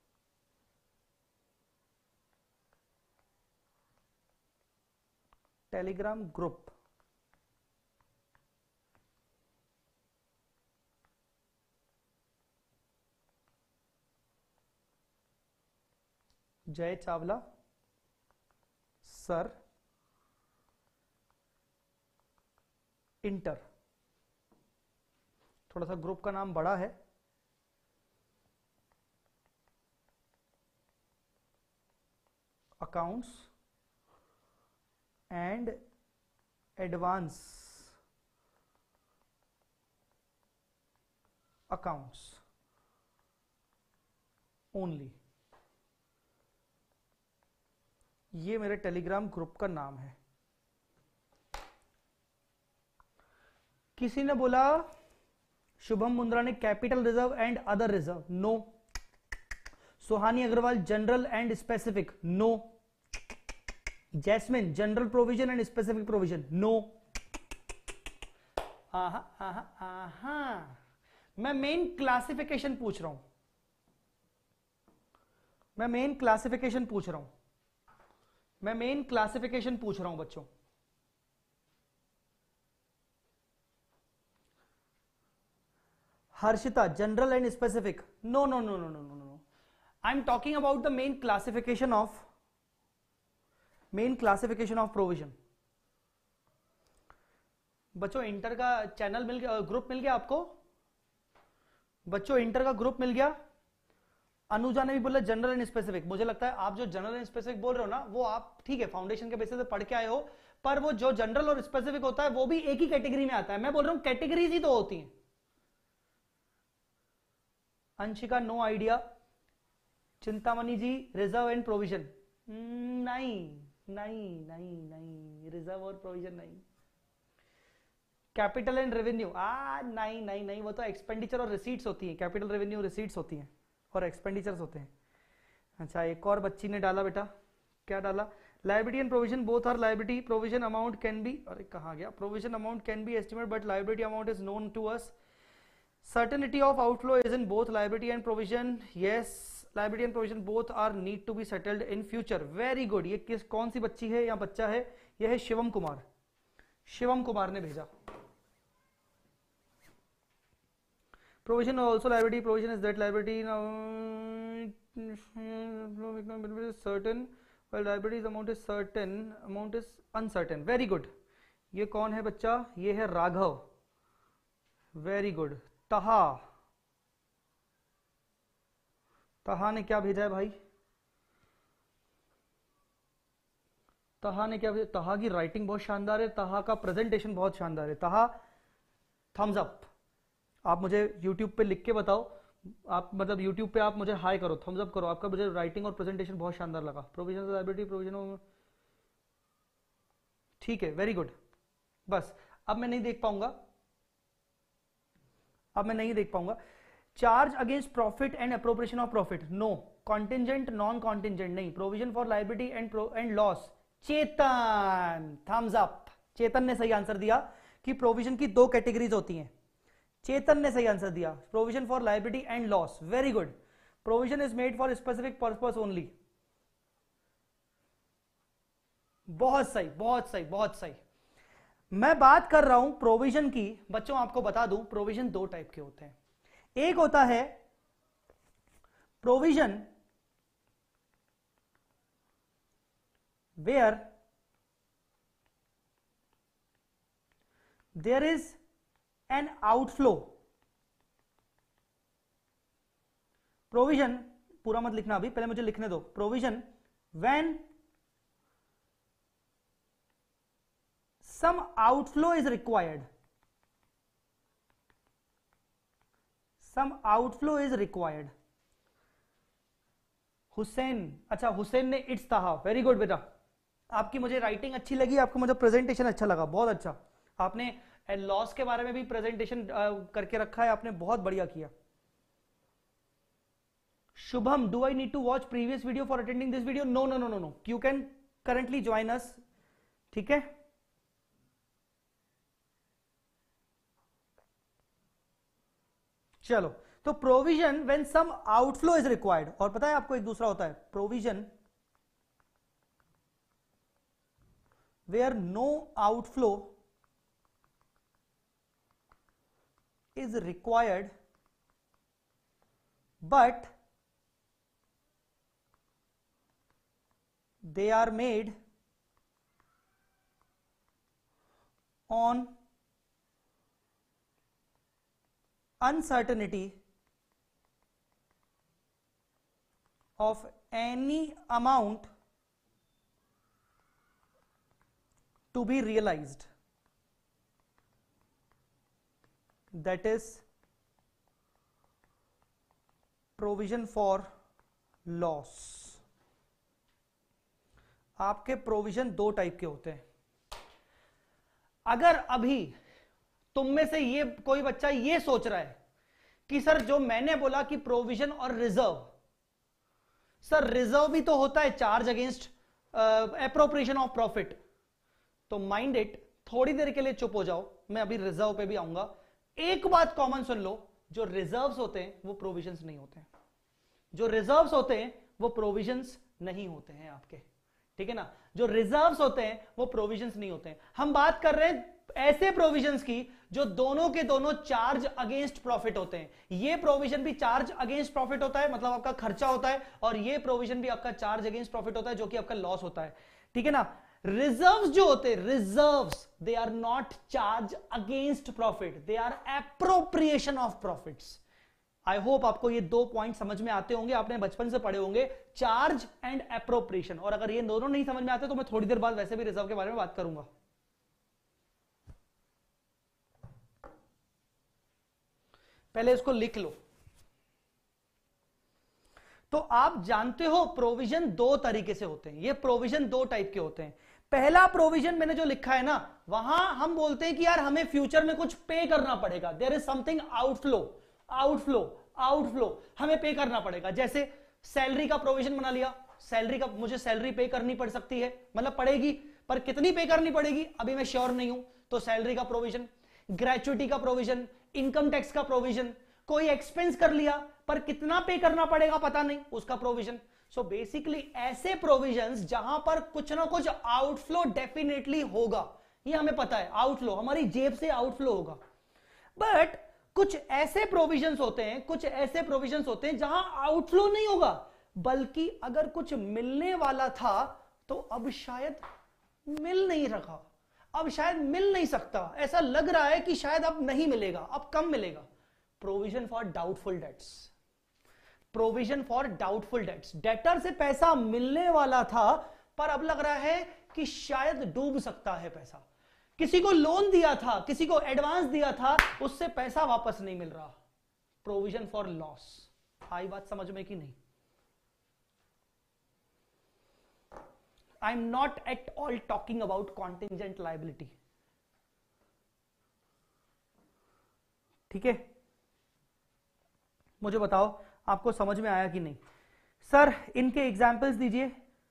टेलीग्राम ग्रुप, जय चावला सर इंटर, थोड़ा सा ग्रुप का नाम बड़ा है, accounts and advance accounts only, ये मेरे टेलीग्राम ग्रुप का नाम है। किसी ने बोला शुभम मुंद्रा ने capital reserve and other reserve, no. Suhani Agrawal general and specific, no. Jasmine general provision and specific provision, no. Aha aha आहा, मैं मेन क्लासिफिकेशन पूछ रहा हूं, मैं मेन क्लासिफिकेशन पूछ रहा हूं, मैं मेन क्लासिफिकेशन पूछ रहा हूं बच्चों। Harshita general and specific, no no no no no no no, I am talking about the main classification of provision. बच्चों इंटर का चैनल मिल गया, ग्रुप मिल गया आपको? बच्चों इंटर का ग्रुप मिल गया? अनुजा ने भी बोला जनरल एंड स्पेसिफिक। मुझे लगता है आप जो जनरल एंड स्पेसिफिक बोल रहे हो ना, वो आप ठीक है फाउंडेशन के बेसिस पे पढ़ के आए हो, पर वो जो जनरल और स्पेसिफिक होता है वो भी एक ही कैटेगरी में आता है। मैं बोल रहा हूं कैटेगरीज ही तो होती हैं। Anshika no idea. Chintamani ji reserve and provision, नहीं नहीं नहीं नहीं, रिजर्व और प्रोविजन नहीं। कैपिटल एंड रेवेन्यू, नहीं नहीं नहीं, वो तो एक्सपेंडिचर और रिसीट्स होती है। कैपिटल रेवेन्यू रिसीट्स होती हैं और एक्सपेंडिचर्स होते हैं। अच्छा एक और बच्ची ने डाला बेटा, क्या डाला? Liability and provision both are liability, provision amount can be, अरे कहाँ गया? Provision amount can be estimate but liability amount is known to us. Certainty of outflow is in both liability and provision. Yes, liability and provision both are need to be settled in future. Very good. ये किस कौन सी बच्ची है या बच्चा है? यह है शिवम कुमार। शिवम कुमार ने भेजा। Provision also liability. Provision is that liability now certain, while liabilities amount is certain, amount is uncertain. Very good. ये कौन है बच्चा? ये है राघव। Very good. तहा, तहा ने क्या भेजा है भाई? तहा ने क्या भेजा? तहा की राइटिंग बहुत शानदार है, तहा का प्रेजेंटेशन बहुत शानदार है। तहा थम्स अप। आप मुझे YouTube पे लिख के बताओ, आप मतलब YouTube पे आप मुझे हाई करो, थम्स अप करो, आपका मुझे राइटिंग और प्रेजेंटेशन बहुत शानदार लगा। प्रोविजन लायबिलिटी प्रोविजन, ठीक है, वेरी गुड। बस अब मैं नहीं देख पाऊंगा, अब मैं नहीं देख पाऊंगा। Charge against profit and appropriation of profit, no. Contingent non contingent, नहीं। Provision for liability and loss, Chetan thumbs up. Chetan ने सही आंसर दिया कि प्रोविजन की दो कैटेगरीज होती हैं। चेतन ने सही आंसर दिया, provision for liability and loss, very good. Provision is made for specific purpose only, बहुत सही बहुत सही बहुत सही। मैं बात कर रहा हूं प्रोविजन की। बच्चों आपको बता दूं, प्रोविजन दो टाइप के होते हैं। एक होता है provision where there is an outflow. Provision, पूरा मत लिखना अभी, पहले मुझे लिखने दो। Provision when some outflow is required, some outflow is required। Hussain, अच्छा हुसैन ने इट्स तहा, वेरी गुड बेटा। आपकी मुझे राइटिंग अच्छी लगी, आपको मुझे प्रेजेंटेशन अच्छा लगा, बहुत अच्छा। आपने लॉस के बारे में भी प्रेजेंटेशन करके रखा है, आपने बहुत बढ़िया किया। Shubham, do I need to watch previous video for attending this video? No no no no no, you can currently join us, ठीक है। चलो, तो provision when some outflow is required, और पता है आपको एक दूसरा होता है provision where no outflow is required but they are made on uncertainty of any amount to be realized, that is provision for loss। आपके प्रोविजन दो टाइप के होते हैं। अगर अभी तुम में से ये कोई बच्चा ये सोच रहा है कि सर जो मैंने बोला कि प्रोविजन और रिजर्व, सर रिजर्व भी तो होता है charge against appropriation of profit. तो माइंड इट, थोड़ी देर के लिए चुप हो जाओ, मैं अभी रिजर्व पे भी आऊंगा। एक बात कॉमन सुन लो, जो रिजर्व्स होते हैं वो प्रोविजंस नहीं होते हैं, जो रिजर्व्स होते हैं वो प्रोविजंस नहीं होते हैं आपके, ठीक है ना। जो रिजर्व्स होते हैं वो प्रोविजंस नहीं होते हैं। हम बात कर रहे हैं ऐसे प्रोविजंस की जो दोनों के दोनों चार्ज अगेंस्ट प्रॉफिट होते हैं। ये प्रोविजन भी चार्ज अगेंस्ट प्रॉफिट होता है, मतलब आपका खर्चा होता है, और ये प्रोविजन भी आपका चार्ज अगेंस्ट प्रॉफिट होता है, जो कि आपका लॉस होता है, ठीक है ना। रिजर्व्स जो होते हैं, reserves they are not charge against profit, they are appropriation of profits. I hope आपको ये दो पॉइंट समझ में आते होंगे, आपने बचपन से पढ़े होंगे, चार्ज एंड एप्रोप्रिएशन। और अगर ये दोनों नहीं समझ में आते तो मैं थोड़ी देर बाद वैसे भी रिजर्व के बारे में बात करूंगा। पहले इसको लिख लो। तो आप जानते हो प्रोविजन दो तरीके से होते हैं, ये प्रोविजन दो टाइप के होते हैं। पहला प्रोविजन मैंने जो लिखा है ना, वहां हम बोलते हैं कि यार हमें फ्यूचर में कुछ पे करना पड़ेगा, there is something outflow, outflow, outflow, हमें पे करना पड़ेगा। जैसे सैलरी का प्रोविजन बना लिया, सैलरी का मुझे सैलरी पे करनी पड़ सकती है, मतलब पड़ेगी, पर कितनी पे करनी पड़ेगी अभी मैं श्योर नहीं हूं, तो सैलरी का प्रोविजन। ग्रेचुइटी का प्रोविजन, इनकम टैक्स का प्रोविजन, कोई एक्सपेंस कर लिया पर कितना पे करना पड़ेगा पता नहीं, उसका प्रोविजन। सो बेसिकली ऐसे प्रोविजंस जहां पर कुछ ना कुछ आउटफ्लो डेफिनेटली होगा, ये हमें पता है, आउटफ्लो हमारी जेब से आउटफ्लो होगा। बट कुछ ऐसे प्रोविजंस होते हैं, कुछ ऐसे प्रोविजंस होते हैं जहां आउटफ्लो नहीं होगा, बल्कि अगर कुछ मिलने वाला था तो अब शायद मिल नहीं रहा, अब शायद मिल नहीं सकता, ऐसा लग रहा है कि शायद अब नहीं मिलेगा, अब कम मिलेगा। Provision for doubtful debts, provision for doubtful debts, debtor से पैसा मिलने वाला था पर अब लग रहा है कि शायद डूब सकता है पैसा। किसी को लोन दिया था, किसी को एडवांस दिया था, उससे पैसा वापस नहीं मिल रहा, प्रोविजन फॉर लॉस। आई बात समझ में कि नहीं? I am not at all talking about contingent liability, ठीक है। मुझे बताओ आपको समझ में आया कि नहीं? सर इनके एग्जाम्पल्स दीजिए।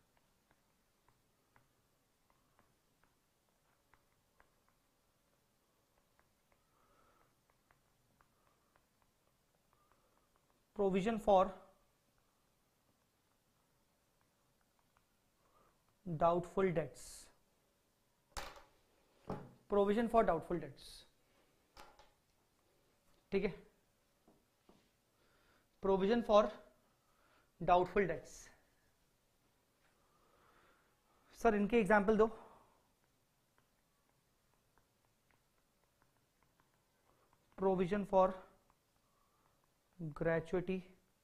Provision for doubtful debts, provision for doubtful debts, ठीक है। Provision for doubtful debts, sir इनके एग्जाम्पल दो। Provision for gratuity,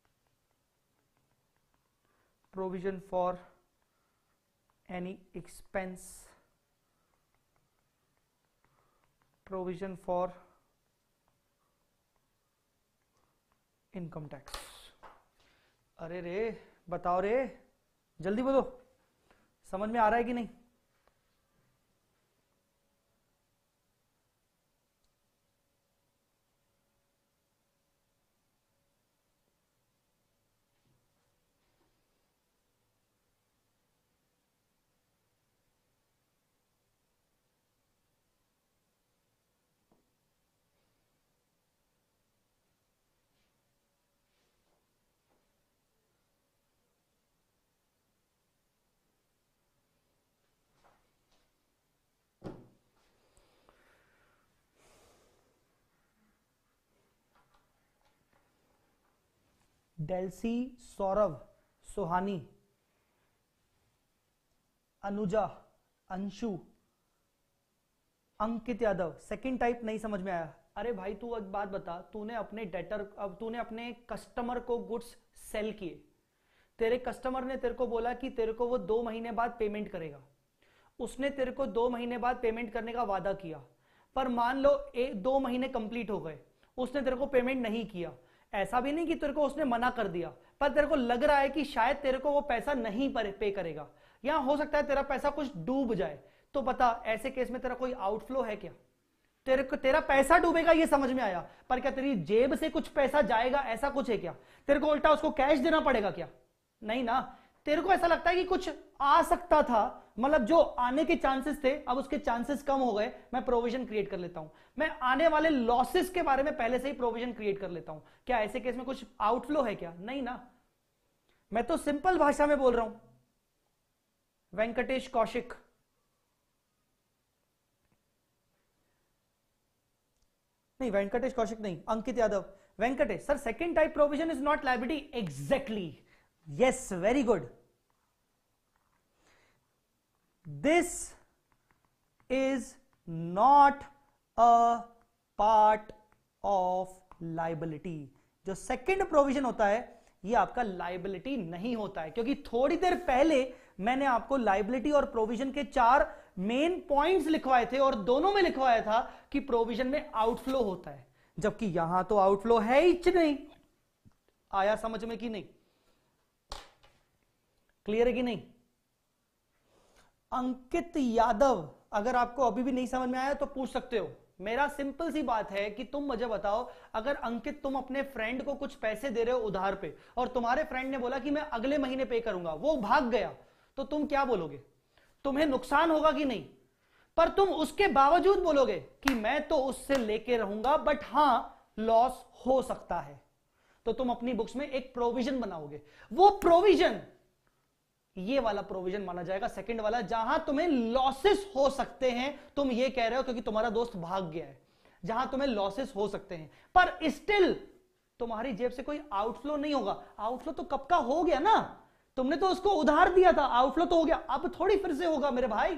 provision for any expense, provision for income tax. अरे रे बताओ रे, जल्दी बोलो, समझ में आ रहा है कि नहीं? डेल्सी, सौरभ, सुहानी, अनुजा, अंशु, अंकित यादव, सेकंड टाइप नहीं समझ में आया। अरे भाई तू एक बात बता, तूने अपने डेटर, अब तूने अपने कस्टमर को गुड्स सेल किए, तेरे कस्टमर ने तेरे को बोला कि तेरे को वो 2 महीने बाद पेमेंट करेगा, उसने तेरे को 2 महीने बाद पेमेंट करने का वादा किया, पर मान लो 2 महीने कंप्लीट हो गए, उसने तेरे को पेमेंट नहीं किया। ऐसा भी नहीं कि तेरे को उसने मना कर दिया, पर तेरे को लग रहा है कि शायद तेरे को वो पैसा नहीं पे करेगा, या हो सकता है तेरा पैसा कुछ डूब जाए। तो बता ऐसे केस में तेरा कोई आउटफ्लो है क्या? तेरा पैसा डूबेगा ये समझ में आया, पर क्या तेरी जेब से कुछ पैसा जाएगा ऐसा कुछ है क्या? तेरे को उल्टा उसको कैश देना पड़ेगा क्या? नहीं ना। तेरे को ऐसा लगता है कि कुछ आ सकता था, मतलब जो आने के चांसेस थे अब उसके चांसेस कम हो गए, मैं प्रोविजन क्रिएट कर लेता हूं, मैं आने वाले लॉसेस के बारे में पहले से ही प्रोविजन क्रिएट कर लेता हूं। क्या ऐसे केस में कुछ आउटफ्लो है क्या? नहीं ना। मैं तो सिंपल भाषा में बोल रहा हूं। वेंकटेश कौशिक, नहीं वेंकटेश कौशिक नहीं, Ankit Yadav. Venkatesh sir, second type provision is not liability. Exactly, yes, very good. This is not a part of liability. जो सेकेंड प्रोविजन होता है ये आपका लायबिलिटी नहीं होता है, क्योंकि थोड़ी देर पहले मैंने आपको लायबिलिटी और प्रोविजन के 4 मेन पॉइंट्स लिखवाए थे और दोनों में लिखवाया था कि प्रोविजन में आउटफ्लो होता है, जबकि यहां तो आउटफ्लो है ही नहीं। आया समझ में कि नहीं? क्लियर है कि नहीं? अंकित यादव, अगर आपको अभी भी नहीं समझ में आया तो पूछ सकते हो। मेरा सिंपल सी बात है कि तुम मुझे बताओ, अगर अंकित तुम अपने फ्रेंड को कुछ पैसे दे रहे हो उधार पे और तुम्हारे फ्रेंड ने बोला कि मैं अगले महीने पे करूंगा, वो भाग गया, तो तुम क्या बोलोगे? तुम्हें नुकसान होगा कि नहीं? पर तुम उसके बावजूद बोलोगे कि मैं तो उससे लेके रहूंगा, बट हां लॉस हो सकता है, तो तुम अपनी बुक्स में एक प्रोविजन बनाओगे। वो प्रोविजन ये वाला प्रोविजन माना जाएगा, सेकंड वाला, जहां तुम्हें लॉसेस हो सकते हैं। तुम ये कह रहे हो क्योंकि तुम्हारा दोस्त भाग गया है, जहां तुम्हें लॉसेस हो सकते हैं, पर स्टिल तुम्हारी जेब से कोई आउटफ्लो नहीं होगा। आउटफ्लो तो कब का हो गया ना, तुमने तो उसको उधार दिया था, आउटफ्लो तो हो गया, अब थोड़ी फिर से होगा मेरे भाई,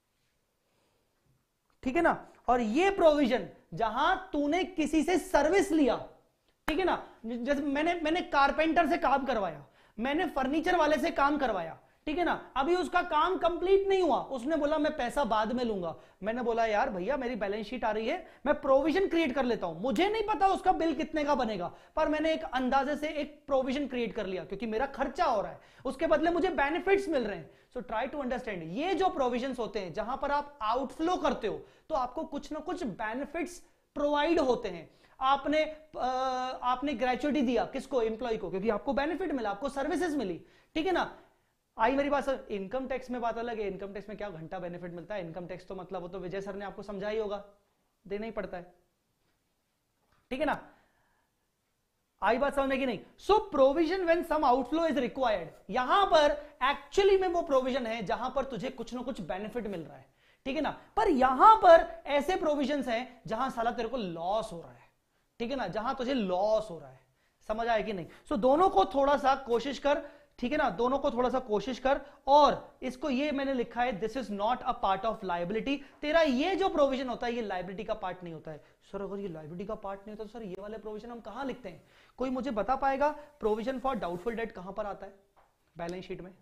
ठीक है ना। और ये प्रोविजन जहां तूने किसी से सर्विस लिया, ठीक है ना, जैसे मैंने कारपेंटर से काम करवाया, मैंने फर्नीचर वाले से काम करवाया, ठीक है ना, अभी उसका काम कंप्लीट नहीं हुआ, उसने बोला मैं पैसा बाद में लूंगा। मैंने बोला यार भैया मेरी बैलेंस शीट आ रही है, मैं प्रोविजन क्रिएट कर लेता हूं, मुझे नहीं पता उसका बिल कितने का बनेगा, पर मैंने एक अंदाजे से एक प्रोविजन क्रिएट कर लिया क्योंकि मेरा खर्चा हो रहा है, उसके बदले मुझे बेनिफिट्स मिल रहे हैं। सो ट्राई टू अंडरस्टैंड, ये जो प्रोविजंस होते हैं जहां पर आप आउटफ्लो करते हो तो आपको कुछ ना कुछ बेनिफिट्स प्रोवाइड होते हैं। आपने ग्रेचुइटी दिया किसको? एम्प्लॉय को, क्योंकि आपको बेनिफिट मिला, आपको सर्विसेज मिली, ठीक है ना। आई मेरी बात सर? इनकम टैक्स में बात अलग है, इनकम टैक्स में क्या घंटा बेनिफिट मिलता है, इनकम टैक्स तो मतलब वो तो विजय सर ने आपको समझा ही होगा, देना ही पड़ता है, ठीक है ना। आई बात समझ में कि नहीं? So provision when some outflow is required, यहां पर एक्चुअली में वो प्रोविजन है जहां पर तुझे कुछ ना कुछ बेनिफिट मिल रहा है, ठीक है ना। पर यहां पर ऐसे प्रोविजंस हैं जहां साला तेरे को लॉस हो रहा है, ठीक है ना, जहां तुझे लॉस हो रहा है। समझ आया कि नहीं? सो दोनों को थोड़ा सा कोशिश कर, ठीक है ना, दोनों को थोड़ा सा कोशिश कर। और इसको ये मैंने लिखा है, this is not a part of liability. तेरा ये जो प्रोविजन होता है ये लायबिलिटी का पार्ट नहीं होता है। सर अगर ये लायबिलिटी का पार्ट नहीं होता तो सर ये वाले प्रोविजन हम कहां लिखते हैं? कोई मुझे बता पाएगा प्रोविजन फॉर डाउटफुल डेट कहां पर आता है बैलेंस शीट में?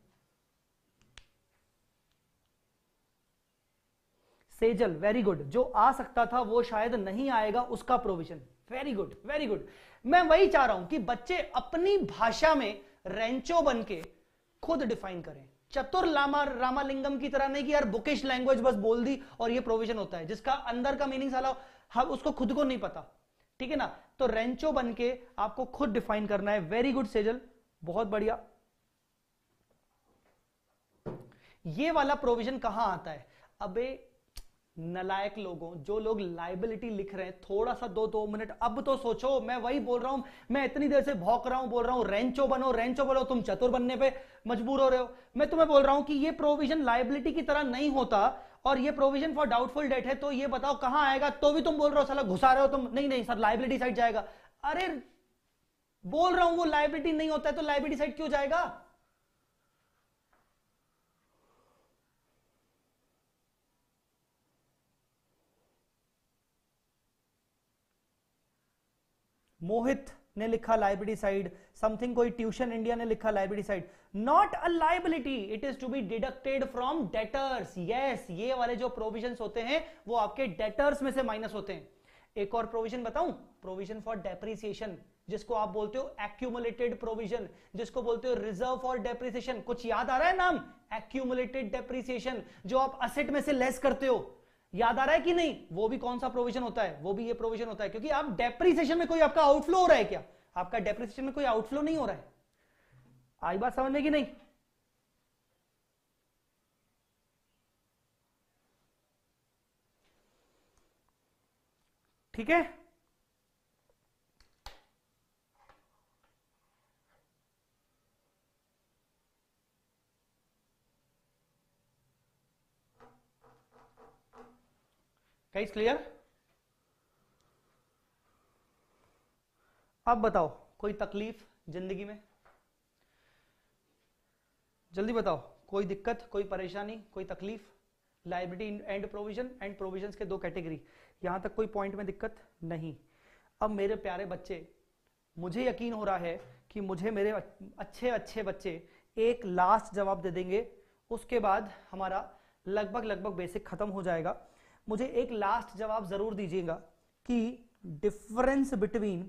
Sejal, very good. जो आ सकता था वो शायद नहीं आएगा, उसका provision. Very good, very good. मैं वही चाह रहा हूं कि बच्चे अपनी भाषा में रेंचो बन के खुद डिफाइन करें, चतुर रामालिंगम की तरह नहीं कि यार बुकिश लैंग्वेज बस बोल दी और ये प्रोविजन होता है जिसका अंदर का मीनिंग साला हम उसको खुद को नहीं पता, ठीक है ना। तो रेंचो बन के आपको खुद डिफाइन करना है। वेरी गुड सेजल, बहुत बढ़िया। ये वाला प्रोविजन कहां आता है? अबे नलायक लोगों, जो लोग लायबिलिटी लिख रहे हैं, थोड़ा सा 2 मिनट अब तो सोचो। मैं वही बोल रहा हूं, मैं इतनी देर से भौंक रहा हूं, बोल रहा हूं रेंचो बनो रेंचो बनो, तुम चतुर बनने पे मजबूर हो रहे हो। मैं तुम्हें बोल रहा हूं कि ये प्रोविजन लायबिलिटी की तरह नहीं होता और ये प्रोविजन फॉर डाउटफुल डेट है, तो ये बताओ कहां आएगा? तो भी तुम बोल रहे हो साला घुसा रहे हो तुम, नहीं नहीं सर लायबिलिटी साइड जाएगा। अरे बोल रहा हूं वो लायबिलिटी नहीं होता है तो लायबिलिटी साइड क्यों जाएगा? मोहित ने लिखा लाइबिलिटी साइड, समथिंग कोई ट्यूशन इंडिया ने लिखा liability side. Not a liability, it is to be deducted from debtors. Yes, ये वाले जो प्रोविजंस होते हैं वो आपके डेटर्स में से माइनस होते हैं। एक और प्रोविजन बताऊं, प्रोविजन फॉर डेप्रिसिएशन, जिसको आप बोलते हो एक्यूमुलेटेड प्रोविजन, जिसको बोलते हो रिजर्व फॉर डेप्रिसिएशन। कुछ याद आ रहा है नाम? एक्यूमुलेटेड डेप्रिसिएशन, जो आप असेट में से लेस करते हो। याद आ रहा है कि नहीं? वो भी कौन सा प्रोविजन होता है? वो भी ये प्रोविजन होता है, क्योंकि आप डेप्रिसिएशन में कोई आपका आउटफ्लो हो रहा है क्या? आपका डेप्रिसिएशन में कोई आउटफ्लो नहीं हो रहा है। आई बात समझ में कि नहीं? ठीक है, गाइस क्लियर? अब बताओ, कोई तकलीफ जिंदगी में? जल्दी बताओ, कोई दिक्कत, कोई परेशानी, कोई तकलीफ? Liability and provision, and provisions के दो कैटेगरी, यहां तक कोई पॉइंट में दिक्कत नहीं। अब मेरे प्यारे बच्चे, मुझे यकीन हो रहा है कि मुझे मेरे अच्छे अच्छे बच्चे एक लास्ट जवाब दे देंगे, उसके बाद हमारा लगभग लगभग बेसिक खत्म हो जाएगा। मुझे एक लास्ट जवाब जरूर दीजिएगा कि difference between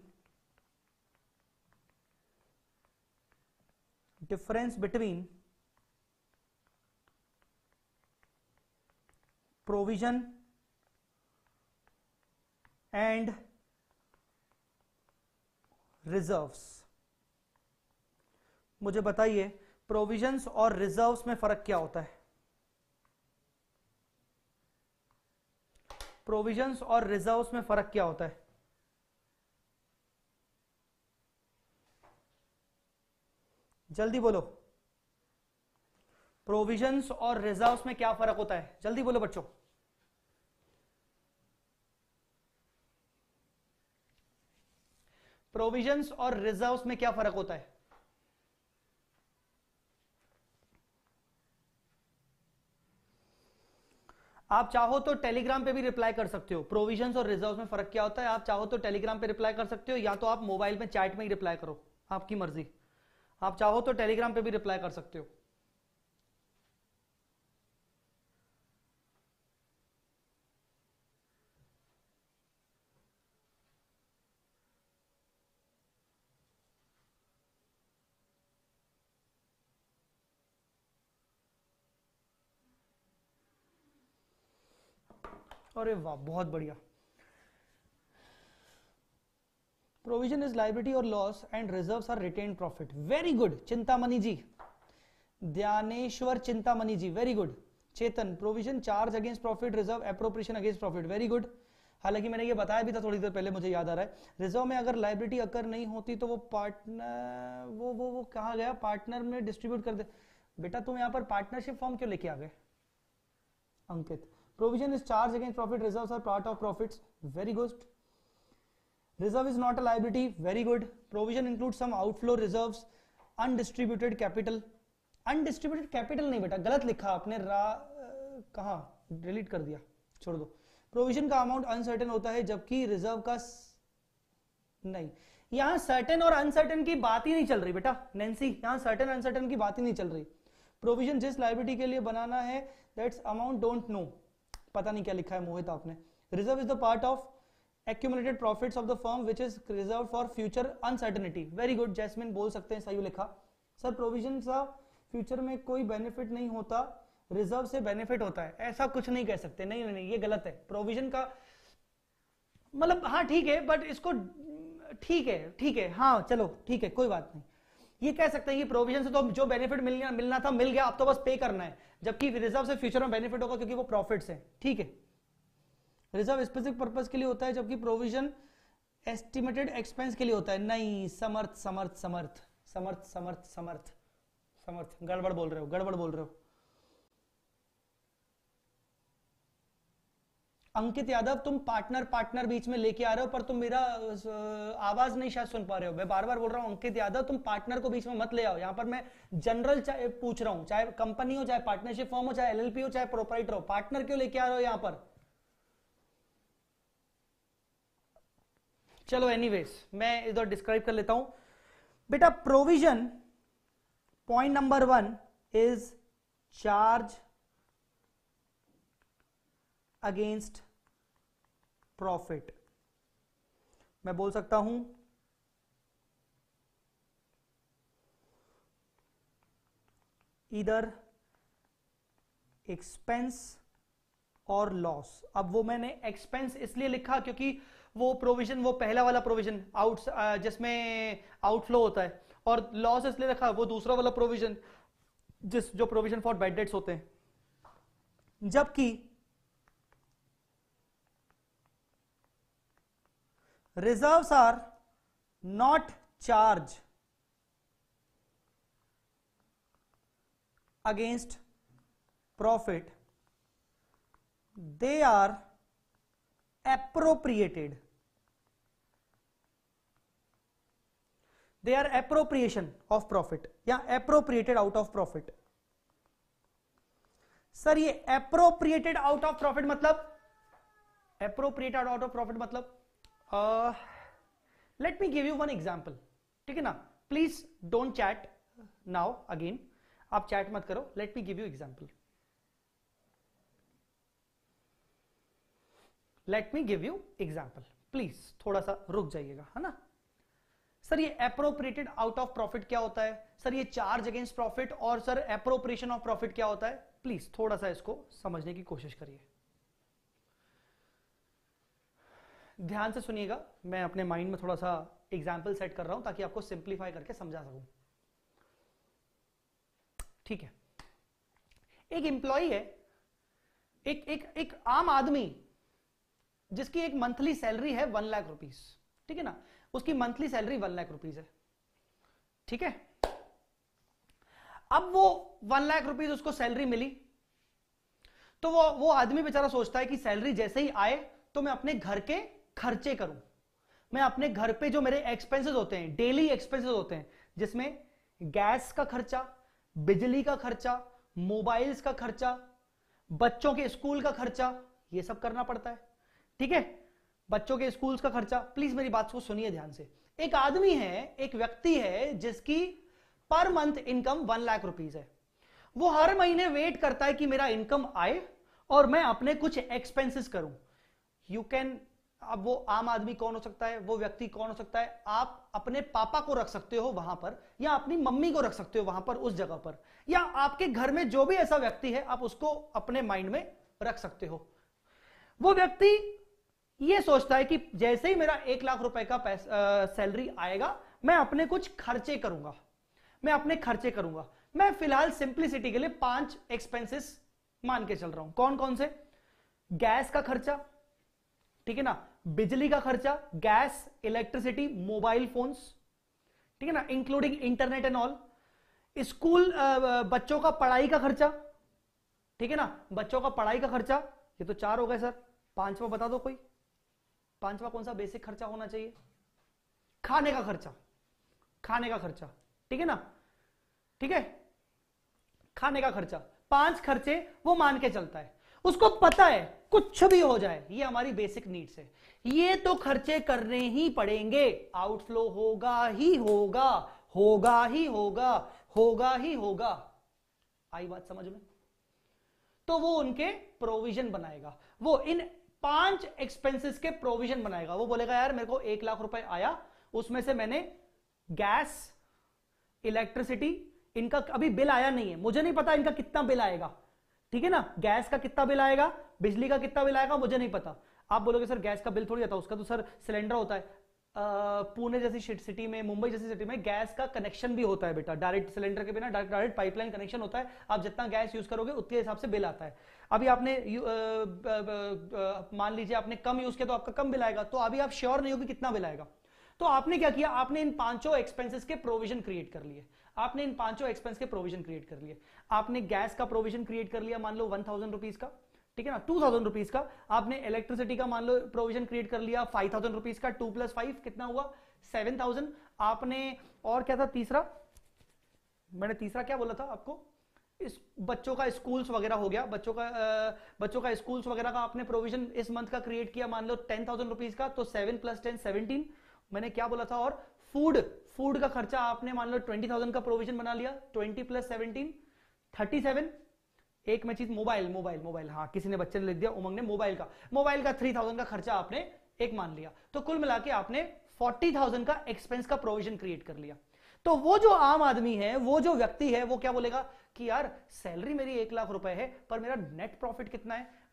provision and reserves. मुझे बताइए, प्रोविजंस और रिजर्व्स में फर्क क्या होता है? प्रोविजंस और रिजर्व्स में फर्क क्या होता है? जल्दी बोलो, प्रोविजंस और रिजर्व्स में क्या फर्क होता है? जल्दी बोलो बच्चों। प्रोविजंस और रिजर्व्स में क्या फर्क होता है? आप चाहो तो टेलीग्राम पे भी रिप्लाई कर सकते हो। प्रोविजंस और रिजर्व्स में फर्क क्या होता है, आप चाहो तो टेलीग्राम पे रिप्लाई कर सकते हो, या तो आप मोबाइल में चैट में ही रिप्लाई करो, आपकी मर्जी। आप चाहो तो टेलीग्राम पे भी रिप्लाई कर सकते हो। अरे वाह, बहुत बढ़िया। प्रोविजन इज लायबिलिटी और loss and reserves are retained profit. Very good Chintamani ji, Dhyaneshwar Chintamani ji, very good. Chetan, provision charge against profit, reserve appropriation against profit, very good. हालांकि मैंने ये बताया भी था थोड़ी देर पहले, मुझे याद आ रहा है। रिजर्व में अगर लायबिलिटी अकर नहीं होती तो वो पार्टनर वो कहा गया, पार्टनर में डिस्ट्रीब्यूट कर दे। बेटा तुम यहाँ पर पार्टनरशिप फॉर्म क्यों लेके आ गए Ankit? Provision is charge against profit, reserves are part of profits, very good. Reserve is not a liability, very good. Provision include some outflow reserves, undistributed capital. Undistributed capital नहीं बेटा, गलत लिखा आपने, कहा डिलीट कर दिया, छोड़ दो। प्रोविजन का अमाउंट अनसर्टेन होता है, जबकि रिजर्व का नहीं। यहां सर्टेन और अनसर्टेन की बात ही नहीं चल रही बेटा नैन्सी, यहां सर्टेन अनसर्टेन की बात ही नहीं चल रही। प्रोविजन जिस लायबिलिटी के लिए बनाना है, दैट्स अमाउंट डोंट नो, पता नहीं क्या लिखा है मोहित आपने। Reserve is the part of accumulated profits of the firm which is reserved for future uncertainty, very good। Jasmine बोल सकते हैं, सही लिखा सर। प्रोविजन का फ्यूचर में कोई बेनिफिट नहीं होता, रिजर्व से बेनिफिट होता है, ऐसा कुछ नहीं कह सकते। नहीं नहीं नहीं, ये गलत है। प्रोविजन का मतलब हाँ ठीक है, बट इसको ठीक है हाँ चलो ठीक है, कोई बात नहीं। ये कह सकते हैं कि प्रोविजन से तो जो बेनिफिट मिलना था मिल गया, अब तो बस पे करना है, जबकि रिजर्व से फ्यूचर में बेनिफिट होगा क्योंकि वो प्रॉफिट्स है, ठीक है। रिजर्व स्पेसिफिक पर्पस के लिए होता है, जबकि प्रोविजन एस्टिमेटेड एक्सपेंस के लिए होता है। नहीं, समर्थ समर्थ समर्थ समर्थ समर्थ समर्थ समर्थ, गड़बड़ बोल रहे हो, गड़बड़ बोल रहे हो। अंकित यादव, तुम पार्टनर बीच में लेके आ रहे हो, पर तुम मेरा आवाज नहीं शायद सुन पा रहे हो। मैं बार बार बोल रहा हूं अंकित यादव, तुम पार्टनर को बीच में मत ले आओ। यहां पर मैं जनरल पूछ रहा हूं, चाहे कंपनी हो, चाहे पार्टनरशिप फॉर्म हो, चाहे एलएलपी हो, चाहे प्रोपराइटर हो, पार्टनर क्यों लेके आ रहे हो यहां पर? चलो एनीवेज, मैं इधर डिस्क्राइब कर लेता हूं बेटा। Provision point number 1 is charge against profit. मैं बोल सकता हूं इधर एक्सपेंस और लॉस। अब वो मैंने एक्सपेंस इसलिए लिखा क्योंकि वो प्रोविजन, वो पहला वाला प्रोविजन आउट जिसमें आउटफ्लो होता है, और लॉस इसलिए रखा वो दूसरा वाला प्रोविजन जो प्रोविजन फॉर बैड डेट्स होते हैं। जबकि reserves are not charge against profit, they are appropriated, they are appropriation of profit या appropriated out of profit। Sir ये appropriated out of profit मतलब, appropriated out of profit मतलब, let me give you one example, ठीक है ना। Please don't chat now again, आप chat मत करो, let me give you example, let me give you example, please थोड़ा सा रुक जाइएगा, है ना। सर ये एप्रोप्रिएटेड आउट ऑफ प्रॉफिट क्या होता है, सर ये चार्ज अगेंस्ट प्रॉफिट, और सर एप्रोप्रिएशन ऑफ प्रॉफिट क्या होता है, प्लीज थोड़ा सा इसको समझने की कोशिश करिए, ध्यान से सुनिएगा। मैं अपने माइंड में थोड़ा सा एग्जाम्पल सेट कर रहा हूं ताकि आपको सिंप्लीफाई करके समझा सकूं, ठीक है। एक एम्प्लॉय है, एक आम आदमी जिसकी एक मंथली सैलरी है 1 लाख रुपीस, ठीक है ना, उसकी मंथली सैलरी 1 लाख रुपीस है, ठीक है। अब वो 1 लाख रुपीस उसको सैलरी मिली, तो वो आदमी बेचारा सोचता है कि सैलरी जैसे ही आए तो मैं अपने घर के खर्चे करूं, मैं अपने घर पे जो मेरे एक्सपेंसेस होते हैं, डेली एक्सपेंसेस होते हैं, जिसमें गैस का खर्चा, बिजली का खर्चा, मोबाइल्स का खर्चा, बच्चों के स्कूल का खर्चा, ये सब करना पड़ता है, ठीक है। बच्चों के स्कूल्स का खर्चा, प्लीज मेरी बात को सुनिए ध्यान से। एक आदमी है, एक व्यक्ति है जिसकी per month income 1 lakh rupees है, वो हर महीने वेट करता है कि मेरा इनकम आए और मैं अपने कुछ एक्सपेंसेस करूं। यू कैन, अब वो आम आदमी कौन हो सकता है, वो व्यक्ति कौन हो सकता है, आप अपने पापा को रख सकते हो वहां पर, या अपनी मम्मी को रख सकते हो वहां पर, उस जगह पर, या आपके घर में जो भी ऐसा व्यक्ति है आप उसको अपने माइंड में रख सकते हो। वो व्यक्ति ये सोचता है कि जैसे ही मेरा 1 लाख रुपए का सैलरी आएगा मैं अपने कुछ खर्चे करूंगा, मैं अपने खर्चे करूंगा। मैं फिलहाल सिंप्लिसिटी के लिए 5 एक्सपेंसेस मान के चल रहा हूं। कौन कौन से? गैस का खर्चा, ठीक है ना, बिजली का खर्चा, गैस, इलेक्ट्रिसिटी, मोबाइल फोन्स, ठीक है ना, including internet and all, school, बच्चों का पढ़ाई का खर्चा, ठीक है ना, बच्चों का पढ़ाई का खर्चा। ये तो 4 हो गए सर, 5वां बता दो कोई, 5वां कौन सा बेसिक खर्चा होना चाहिए? खाने का खर्चा, खाने का खर्चा, ठीक है ना, ठीक है, खाने का खर्चा। 5 खर्चे वो मान के चलता है, उसको पता है कुछ भी हो जाए ये हमारी बेसिक नीड्स है, ये तो खर्चे करने ही पड़ेंगे, आउटफ्लो होगा ही होगा, होगा ही होगा, होगा ही होगा। आई बात समझ में? तो वो उनके प्रोविजन बनाएगा, वो इन 5 एक्सपेंसेस के प्रोविजन बनाएगा। वो बोलेगा यार मेरे को 1 लाख रुपए आया, उसमें से मैंने गैस, इलेक्ट्रिसिटी, इनका अभी बिल आया नहीं है, मुझे नहीं पता इनका कितना बिल आएगा, ठीक है ना, गैस का कितना बिल आएगा, बिजली का कितना बिल आएगा, मुझे नहीं पता। आप बोलोगे सर गैस का बिल थोड़ी आता है, उसका तो सर सिलेंडर होता है। पुणे जैसी सिटी में, मुंबई जैसी सिटी में गैस का कनेक्शन भी होता है बेटा, डायरेक्ट सिलेंडर के बिना डायरेक्ट पाइपलाइन कनेक्शन होता है। आप जितना गैस यूज करोगे उतने हिसाब से बिल आता है। अभी आपने मान लीजिए आपने कम यूज किया तो आपका कम बिल आएगा, तो अभी आप श्योर नहीं हो कि कितना बिल आएगा। तो आपने क्या किया, आपने इन 5 एक्सपेंसेस के प्रोविजन क्रिएट कर लिए, आपने इन 5 एक्सपेंस के प्रोविजन क्रिएट कर लिए। आपने गैस का प्रोविजन क्रिएट कर लिया, मान लो 1000 रुपीज का, ठीक है ना, 2000 रुपीज का। आपने इलेक्ट्रिसिटी का मान लो प्रोविजन क्रिएट कर लिया 5000 रुपीज का, 2 + 5 कितना हुआ 7000। आपने और क्या था तीसरा, मैंने तीसरा क्या बोला था आपको, इस बच्चों का स्कूल्स वगैरह हो गया, बच्चों का स्कूल्स वगैरह का आपने प्रोविजन इस मंथ का क्रिएट किया, मान लो 10000 रुपीज का, तो 7 + 10 17। मैंने क्या बोला था, और फूड का खर्चा आपने मान लो 20000 का प्रोविजन बना लिया, 20 + 17 37। एक में चीज मोबाइल, हाँ किसी ने बच्चे ने लिख दिया, उमंग ने मोबाइल का 3000 का खर्चा आपने एक मान लिया। तो कुल मिला के आपने 40000 का एक्सपेंस का प्रोविजन क्रिएट कर लिया। तो वो जो आम आदमी है, वो जो व्यक्ति है, वो क्या बोलेगा कि यार सैलरी मेरी 1 लाख रुपए है, पर मेरा नेट प्रॉफिट कितना है,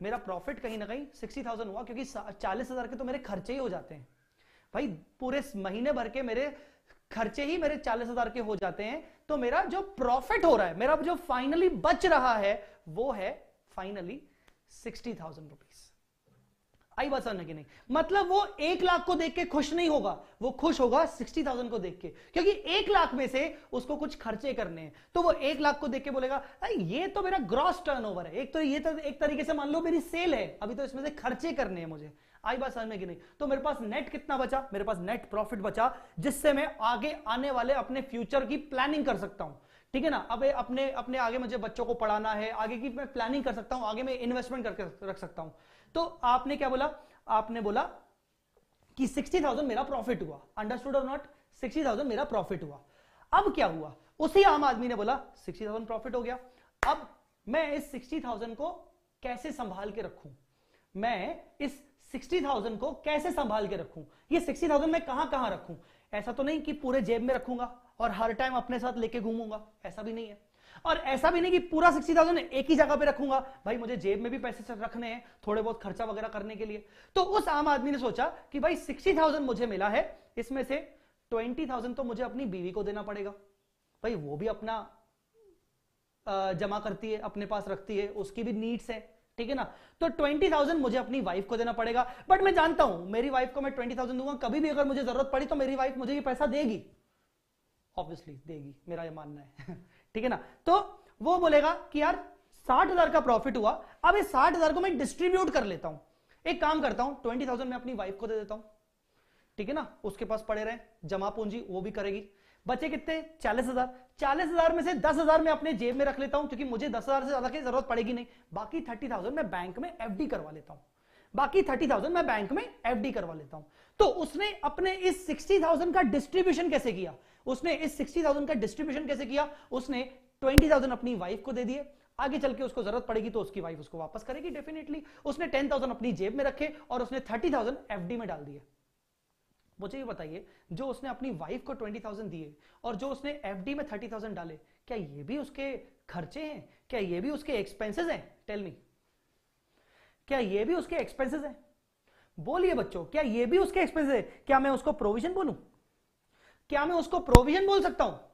मेरा प्रॉफिट कहीं ना कहीं 60,000 हुआ, क्योंकि 40,000 के तो मेरे खर्चे ही हो जाते हैं भाई, पूरे महीने भर के मेरे खर्चे ही मेरे 40,000 के हो जाते हैं। तो मेरा जो प्रॉफिट हो रहा है, मेरा जो फाइनली बच रहा है, वो है फाइनली 60,000 रुपीज। आई बात समझने की नहीं? मतलब वो 1 लाख को देख के खुश नहीं होगा, वो खुश होगा 60,000 को देख के, क्योंकि 1 लाख में से उसको कुछ खर्चे करने हैं। तो वो 1 लाख को देख के बोलेगा ये तो मेरा ग्रॉस टर्नओवर है, एक तो ये तो एक तरीके से मान लो मेरी सेल है, अभी तो इसमें से खर्चे करने हैं मुझे। आई बात समझ में कि नहीं? तो मेरे पास नेट कितना बचा? मेरे पास नेट प्रॉफिट बचा, जिससे मैं आगे आने वाले अपने फ्यूचर की प्लानिंग कर सकता हूं। ठीक है ना? अब अपने अपने आगे मुझे बच्चों को पढ़ाना है, आगे की मैं प्लानिंग कर सकता हूं, आगे मैं इन्वेस्टमेंट करके रख सकता हूं। तो आपने क्या बोला? आपने बोला कि 60,000 मेरा प्रॉफिट हुआ। अंडरस्टूड और नॉट? 60,000 मेरा प्रॉफिट हुआ। अब क्या हुआ? उसी आम आदमी ने बोला 60,000 प्रॉफिट हो गया, अब मैं इस 60,000 को कैसे संभाल के रखूं? मैं इस 60,000 को कैसे संभाल के रखूं? ये 60,000 मैं कहां कहां रखूं? ऐसा तो नहीं कि पूरे जेब में रखूंगा और हर टाइम अपने साथ लेके घूमूंगा, ऐसा भी नहीं है। और ऐसा भी नहीं कि पूरा 60,000 एक ही जगह पे रखूंगा, भाई मुझे जेब में भी पैसे रखने हैं थोड़े बहुत खर्चा वगैरह करने के लिए। तो उस आम आदमी ने सोचा कि भाई 60,000 मुझे मिला है, इसमें से 20,000 तो मुझे अपनी बीवी को देना पड़ेगा, भाई वो भी अपना जमा करती है, अपने पास रखती है, उसकी भी नीड्स है। ठीक है ना? तो 20,000 मुझे अपनी वाइफ को देना पड़ेगा, बट मैं जानता हूं मेरी वाइफ को मैं 20,000 दूंगा, कभी भी अगर मुझे जरूरत पड़ी तो मेरी वाइफ मुझे ये पैसा देगी, ऑब्वियसली देगी, मेरा ये मानना है। ठीक है ना? तो वो बोलेगा कि यार 60,000 का प्रॉफिट हुआ, अब इस 60,000 को मैं डिस्ट्रीब्यूट कर लेता हूं। एक काम करता हूं, 20,000 मैं अपनी वाइफ को दे देता हूं, ठीक है ना, उसके पास पड़े रहे, जमा पूंजी वो भी करेगी। बचे कितने? 40,000। 40,000 में से 10,000 मैं अपने जेब में रख लेता हूं, क्योंकि मुझे 10,000 से ज्यादा की जरूरत पड़ेगी नहीं। बाकी 30,000 मैं बैंक में एफडी करवा लेता हूं, बाकी 30,000 मैं बैंक में एफडी करवा लेता हूं। तो उसने अपने इस 60,000 का डिस्ट्रीब्यूशन कैसे किया? उसने इस 60,000 का डिस्ट्रीब्यूशन कैसे किया? उसने 20,000 अपनी वाइफ को दे दिए, आगे चल के उसको जरूरत पड़ेगी तो उसकी वाइफ उसको वापस करेगी डेफिनेटली। उसने 10,000 अपनी जेब में रखे और उसने 30,000 एफडी में डाल दिए। मुझे ये बताइए, जो उसने अपनी वाइफ को 20,000 दिए और जो उसने एफडी में 30,000 डाले, क्या ये भी उसके खर्चे हैं? क्या ये भी उसके एक्सपेंसेस हैं? टेल मी, क्या ये भी उसके एक्सपेंसेस हैं? बोलिए बच्चों, क्या ये भी उसके एक्सपेंसेस है? क्या मैं उसको प्रोविजन बोलूं? क्या मैं उसको प्रोविजन बोल सकता हूं?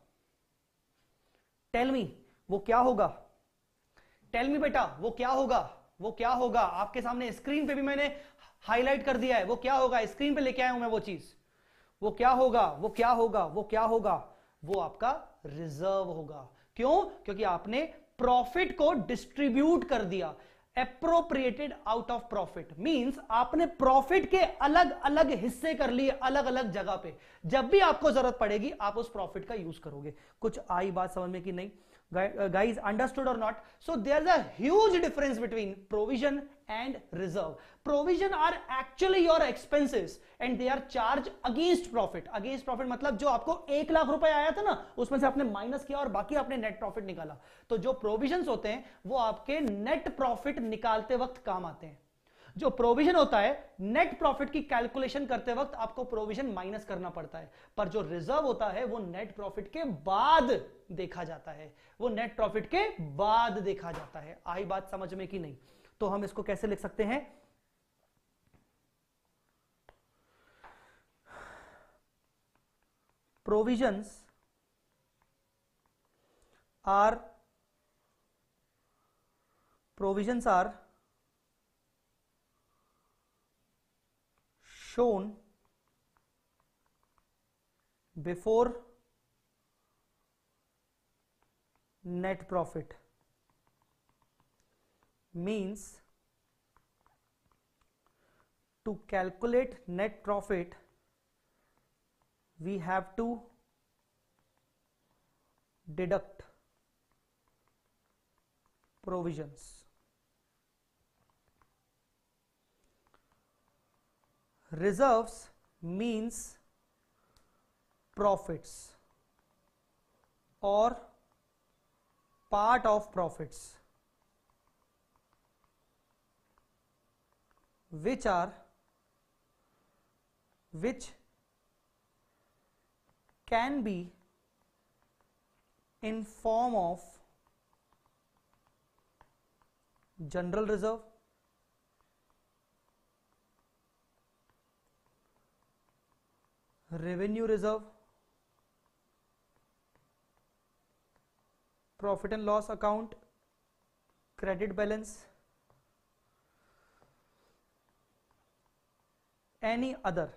टेल मी, वो क्या होगा? टेल मी बेटा, वो क्या होगा? वो क्या होगा? आपके सामने स्क्रीन पे भी मैंने हाईलाइट कर दिया है, वो क्या होगा? स्क्रीन पे लेके आया हूं मैं वो चीज। वो क्या होगा? वो क्या होगा? वो क्या होगा? वो आपका रिजर्व होगा। क्यों? क्योंकि आपने प्रॉफिट को डिस्ट्रीब्यूट कर दिया। Appropriated out of profit means आपने प्रॉफिट के अलग अलग हिस्से कर लिए, अलग अलग जगह पे। जब भी आपको जरूरत पड़ेगी आप उस प्रॉफिट का यूज करोगे। कुछ आई बात समझ में कि नहीं? guys, understood or not? So there's a huge difference between provision and reserve. Provision are actually your expenses and they are charged against profit. Against profit मतलब जो आपको 1 लाख रुपए आया था ना, उसमें से आपने माइनस किया और बाकी आपने नेट प्रॉफिट निकाला। तो जो प्रोविजंस होते हैं वो आपके नेट प्रॉफिट निकालते वक्त काम आते हैं। जो प्रोविजन होता है, नेट प्रॉफिट की कैलकुलेशन करते वक्त आपको प्रोविजन माइनस करना पड़ता है, पर जो रिजर्व होता है वो नेट प्रॉफिट के बाद देखा जाता है, वो नेट प्रॉफिट के बाद देखा जाता है। आई बात समझ में कि नहीं? तो हम इसको कैसे लिख सकते हैं? Provisions are shown before net profit means to calculate net profit we have to deduct provisions. Reserves means profits or part of profits which can be in form of general reserve, revenue reserve, profit and loss account, credit balance, any other.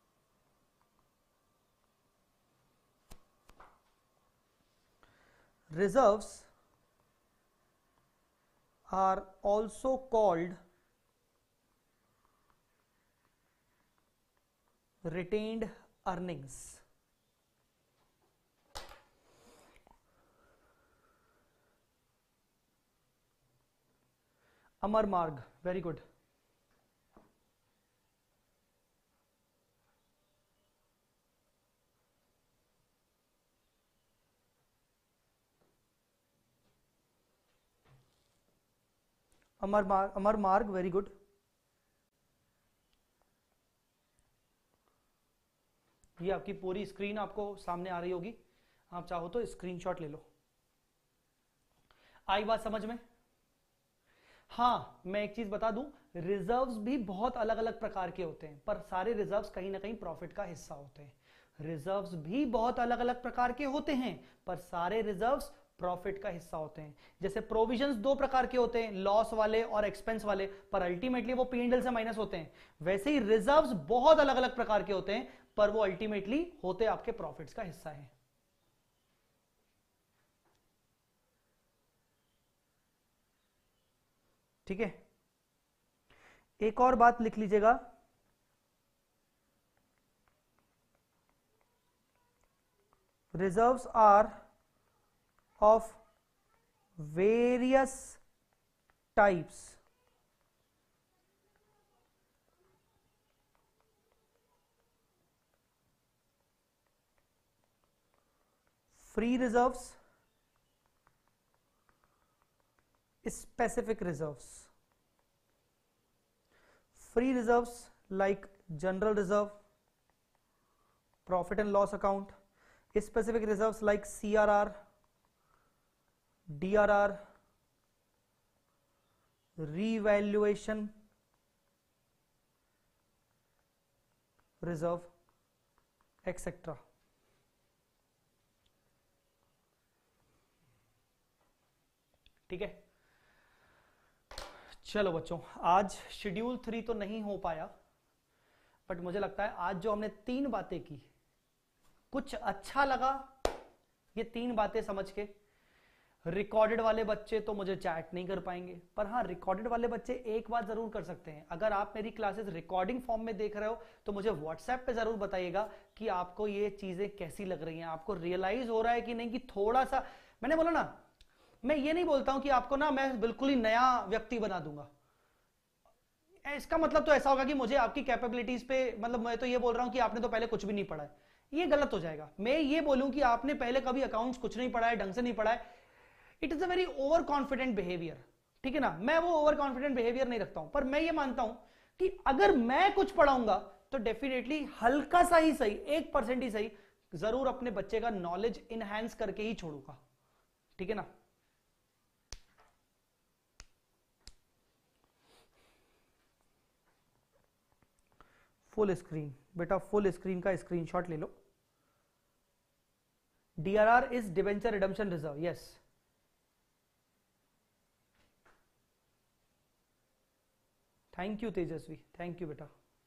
Reserves are also called retained earnings. Amar Marg, very good. Amar Marg, very good. ये आपकी पूरी screen आपको सामने आ रही होगी, आप चाहो तो स्क्रीनशॉट ले लो। आई बात समझ में? हाँ, मैं एक चीज बता दूं, रिजर्व्स भी बहुत अलग अलग प्रकार के होते हैं, पर सारे रिजर्व्स कहीं ना कहीं प्रॉफिट का हिस्सा होते हैं। रिजर्व्स भी बहुत अलग अलग प्रकार के होते हैं, पर सारे रिजर्व्स प्रॉफिट का हिस्सा होते हैं। जैसे प्रोविजंस दो प्रकार के होते हैं, लॉस वाले और एक्सपेंस वाले, पर अल्टीमेटली वो P&L से माइनस होते हैं। वैसे ही रिजर्व्स बहुत अलग अलग प्रकार के होते हैं, पर वो अल्टीमेटली होते आपके प्रॉफिट्स का हिस्सा है। ठीक है, एक और बात लिख लीजिएगा, reserves are of various types. Free reserves, specific reserves. Free reserves like general reserve, profit and loss account. Specific reserves like CRR, DRR, revaluation reserve, etc. ठीक है, चलो बच्चों, आज शेड्यूल 3 तो नहीं हो पाया, बट मुझे लगता है आज जो हमने 3 बातें की, कुछ अच्छा लगा ये 3 बातें समझ के। रिकॉर्डेड वाले बच्चे तो मुझे चैट नहीं कर पाएंगे, पर हाँ, रिकॉर्डेड वाले बच्चे एक बात जरूर कर सकते हैं। अगर आप मेरी क्लासेस रिकॉर्डिंग फॉर्म में देख रहे हो तो मुझे व्हाट्सएप पे जरूर बताइएगा कि आपको ये चीजें कैसी लग रही हैं, आपको रियलाइज हो रहा है कि नहीं, कि थोड़ा सा, मैंने बोला ना, मैं ये नहीं बोलता हूं कि आपको ना मैं बिल्कुल ही नया व्यक्ति बना दूंगा। इसका मतलब तो ऐसा होगा कि मुझे आपकी कैपेबिलिटीज पे, मतलब मैं तो ये बोल रहा हूं कि आपने तो पहले कुछ भी नहीं पढ़ा है, ये गलत हो जाएगा। मैं ये बोलूं कि आपने पहले कभी अकाउंट्स कुछ नहीं पढ़ा है, ढंग से नहीं पढ़ा है, it is a very over confident behaviour. ठीक है ना, मैं वो ओवर कॉन्फिडेंट बिहेवियर नहीं रखता हूं, पर मैं ये मानता हूं कि अगर मैं कुछ पढ़ाऊंगा तो डेफिनेटली हल्का सा ही सही, 1% ही सही, जरूर अपने बच्चे का नॉलेज इनहैंस करके ही छोड़ूंगा। ठीक है ना, फुल स्क्रीन बेटा, फुल स्क्रीन का स्क्रीनशॉट ले लो। DRR is debenture redemption reserve, yes. Thank you Tejasvi, thank you बेटा।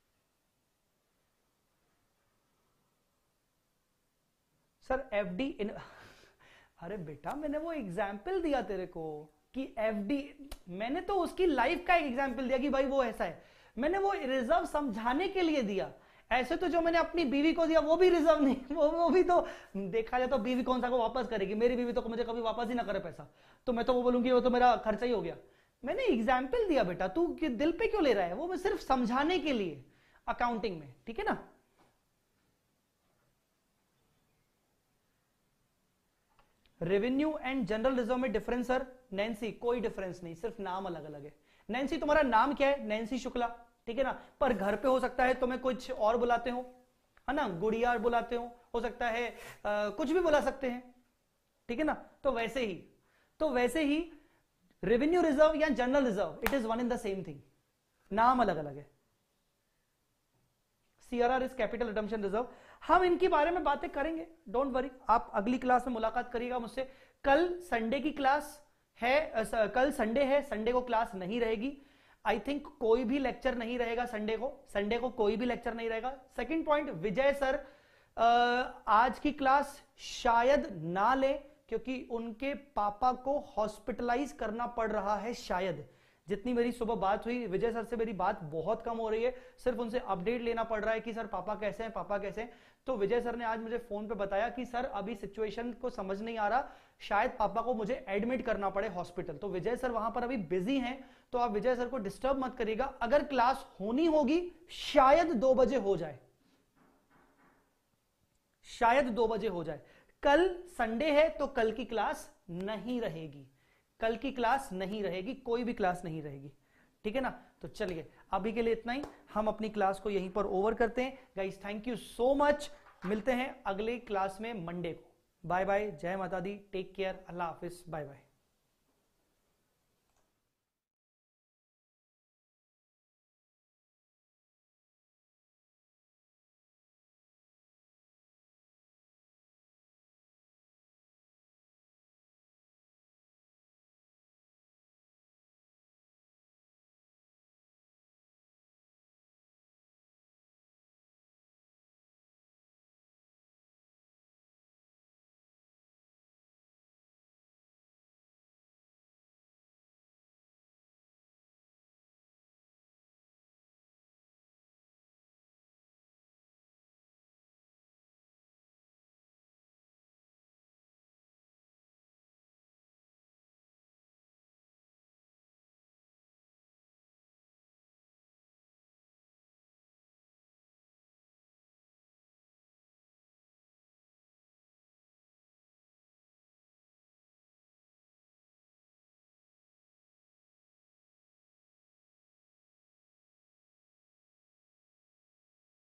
सर FD इन, अरे बेटा मैंने वो एग्जाम्पल दिया तेरे को कि FD, मैंने तो उसकी लाइफ का एक एग्जाम्पल दिया कि भाई वो ऐसा है, मैंने वो रिजर्व समझाने के लिए दिया। ऐसे तो जो मैंने अपनी बीवी को दिया वो भी रिजर्व नहीं, वो भी तो देखा जाए तो बीवी कौन सा को वापस करेगी, मेरी बीवी तो मुझे कभी वापस ही ना करे पैसा, तो मैं तो वो बोलूंगी वो तो मेरा खर्चा ही हो गया। मैंने एग्जाम्पल दिया बेटा, तू दिल पे क्यों ले रहा है, वो मैं सिर्फ समझाने के लिए अकाउंटिंग में। ठीक है ना, रेवेन्यू एंड जनरल रिजर्व में डिफरेंस सर? नैन्सी, कोई डिफरेंस नहीं, सिर्फ नाम अलग अलग है। नैन्सी तुम्हारा नाम क्या है? नैन्सी शुक्ला, ठीक है ना, पर घर पे हो सकता है तुम्हें कुछ और बुलाते हो, है ना, गुड़िया बुलाते हो सकता है कुछ भी बुला सकते हैं। ठीक है ना, तो वैसे ही रेवेन्यू रिजर्व या general reserve, it is one in the same thing, नाम अलग अलग है। CRR is capital redemption reserve. हम इनके बारे में बातें करेंगे, डोंट वरी। आप अगली क्लास में मुलाकात करिएगा मुझसे। कल संडे की क्लास है, कल संडे है, संडे को क्लास नहीं रहेगी। आई थिंक कोई भी लेक्चर नहीं रहेगा संडे को कोई भी लेक्चर नहीं रहेगा। सेकंड पॉइंट, विजय सर आज की क्लास शायद ना ले, क्योंकि उनके पापा को हॉस्पिटलाइज करना पड़ रहा है शायद। जितनी मेरी सुबह बात हुई, विजय सर से मेरी बात बहुत कम हो रही है, सिर्फ उनसे अपडेट लेना पड़ रहा है कि सर पापा कैसे हैं, पापा कैसे हैं। तो विजय सर ने आज मुझे फोन पे बताया कि सर अभी सिचुएशन को समझ नहीं आ रहा, शायद पापा को मुझे एडमिट करना पड़े हॉस्पिटल। तो विजय सर वहां पर अभी बिजी हैं, तो आप विजय सर को डिस्टर्ब मत करिएगा। अगर क्लास होनी होगी शायद 2 बजे हो जाए, शायद 2 बजे हो जाए। कल संडे है तो कल की क्लास नहीं रहेगी, कल की क्लास नहीं रहेगी, कोई भी क्लास नहीं रहेगी, ठीक है ना। तो चलिए अभी के लिए इतना ही, हम अपनी क्लास को यहीं पर ओवर करते हैं। Guys thank you so much, मिलते हैं अगले क्लास में मंडे को। बाय बाय, जय माता दी, टेक केयर, अल्लाह हाफिज, बाय बाय।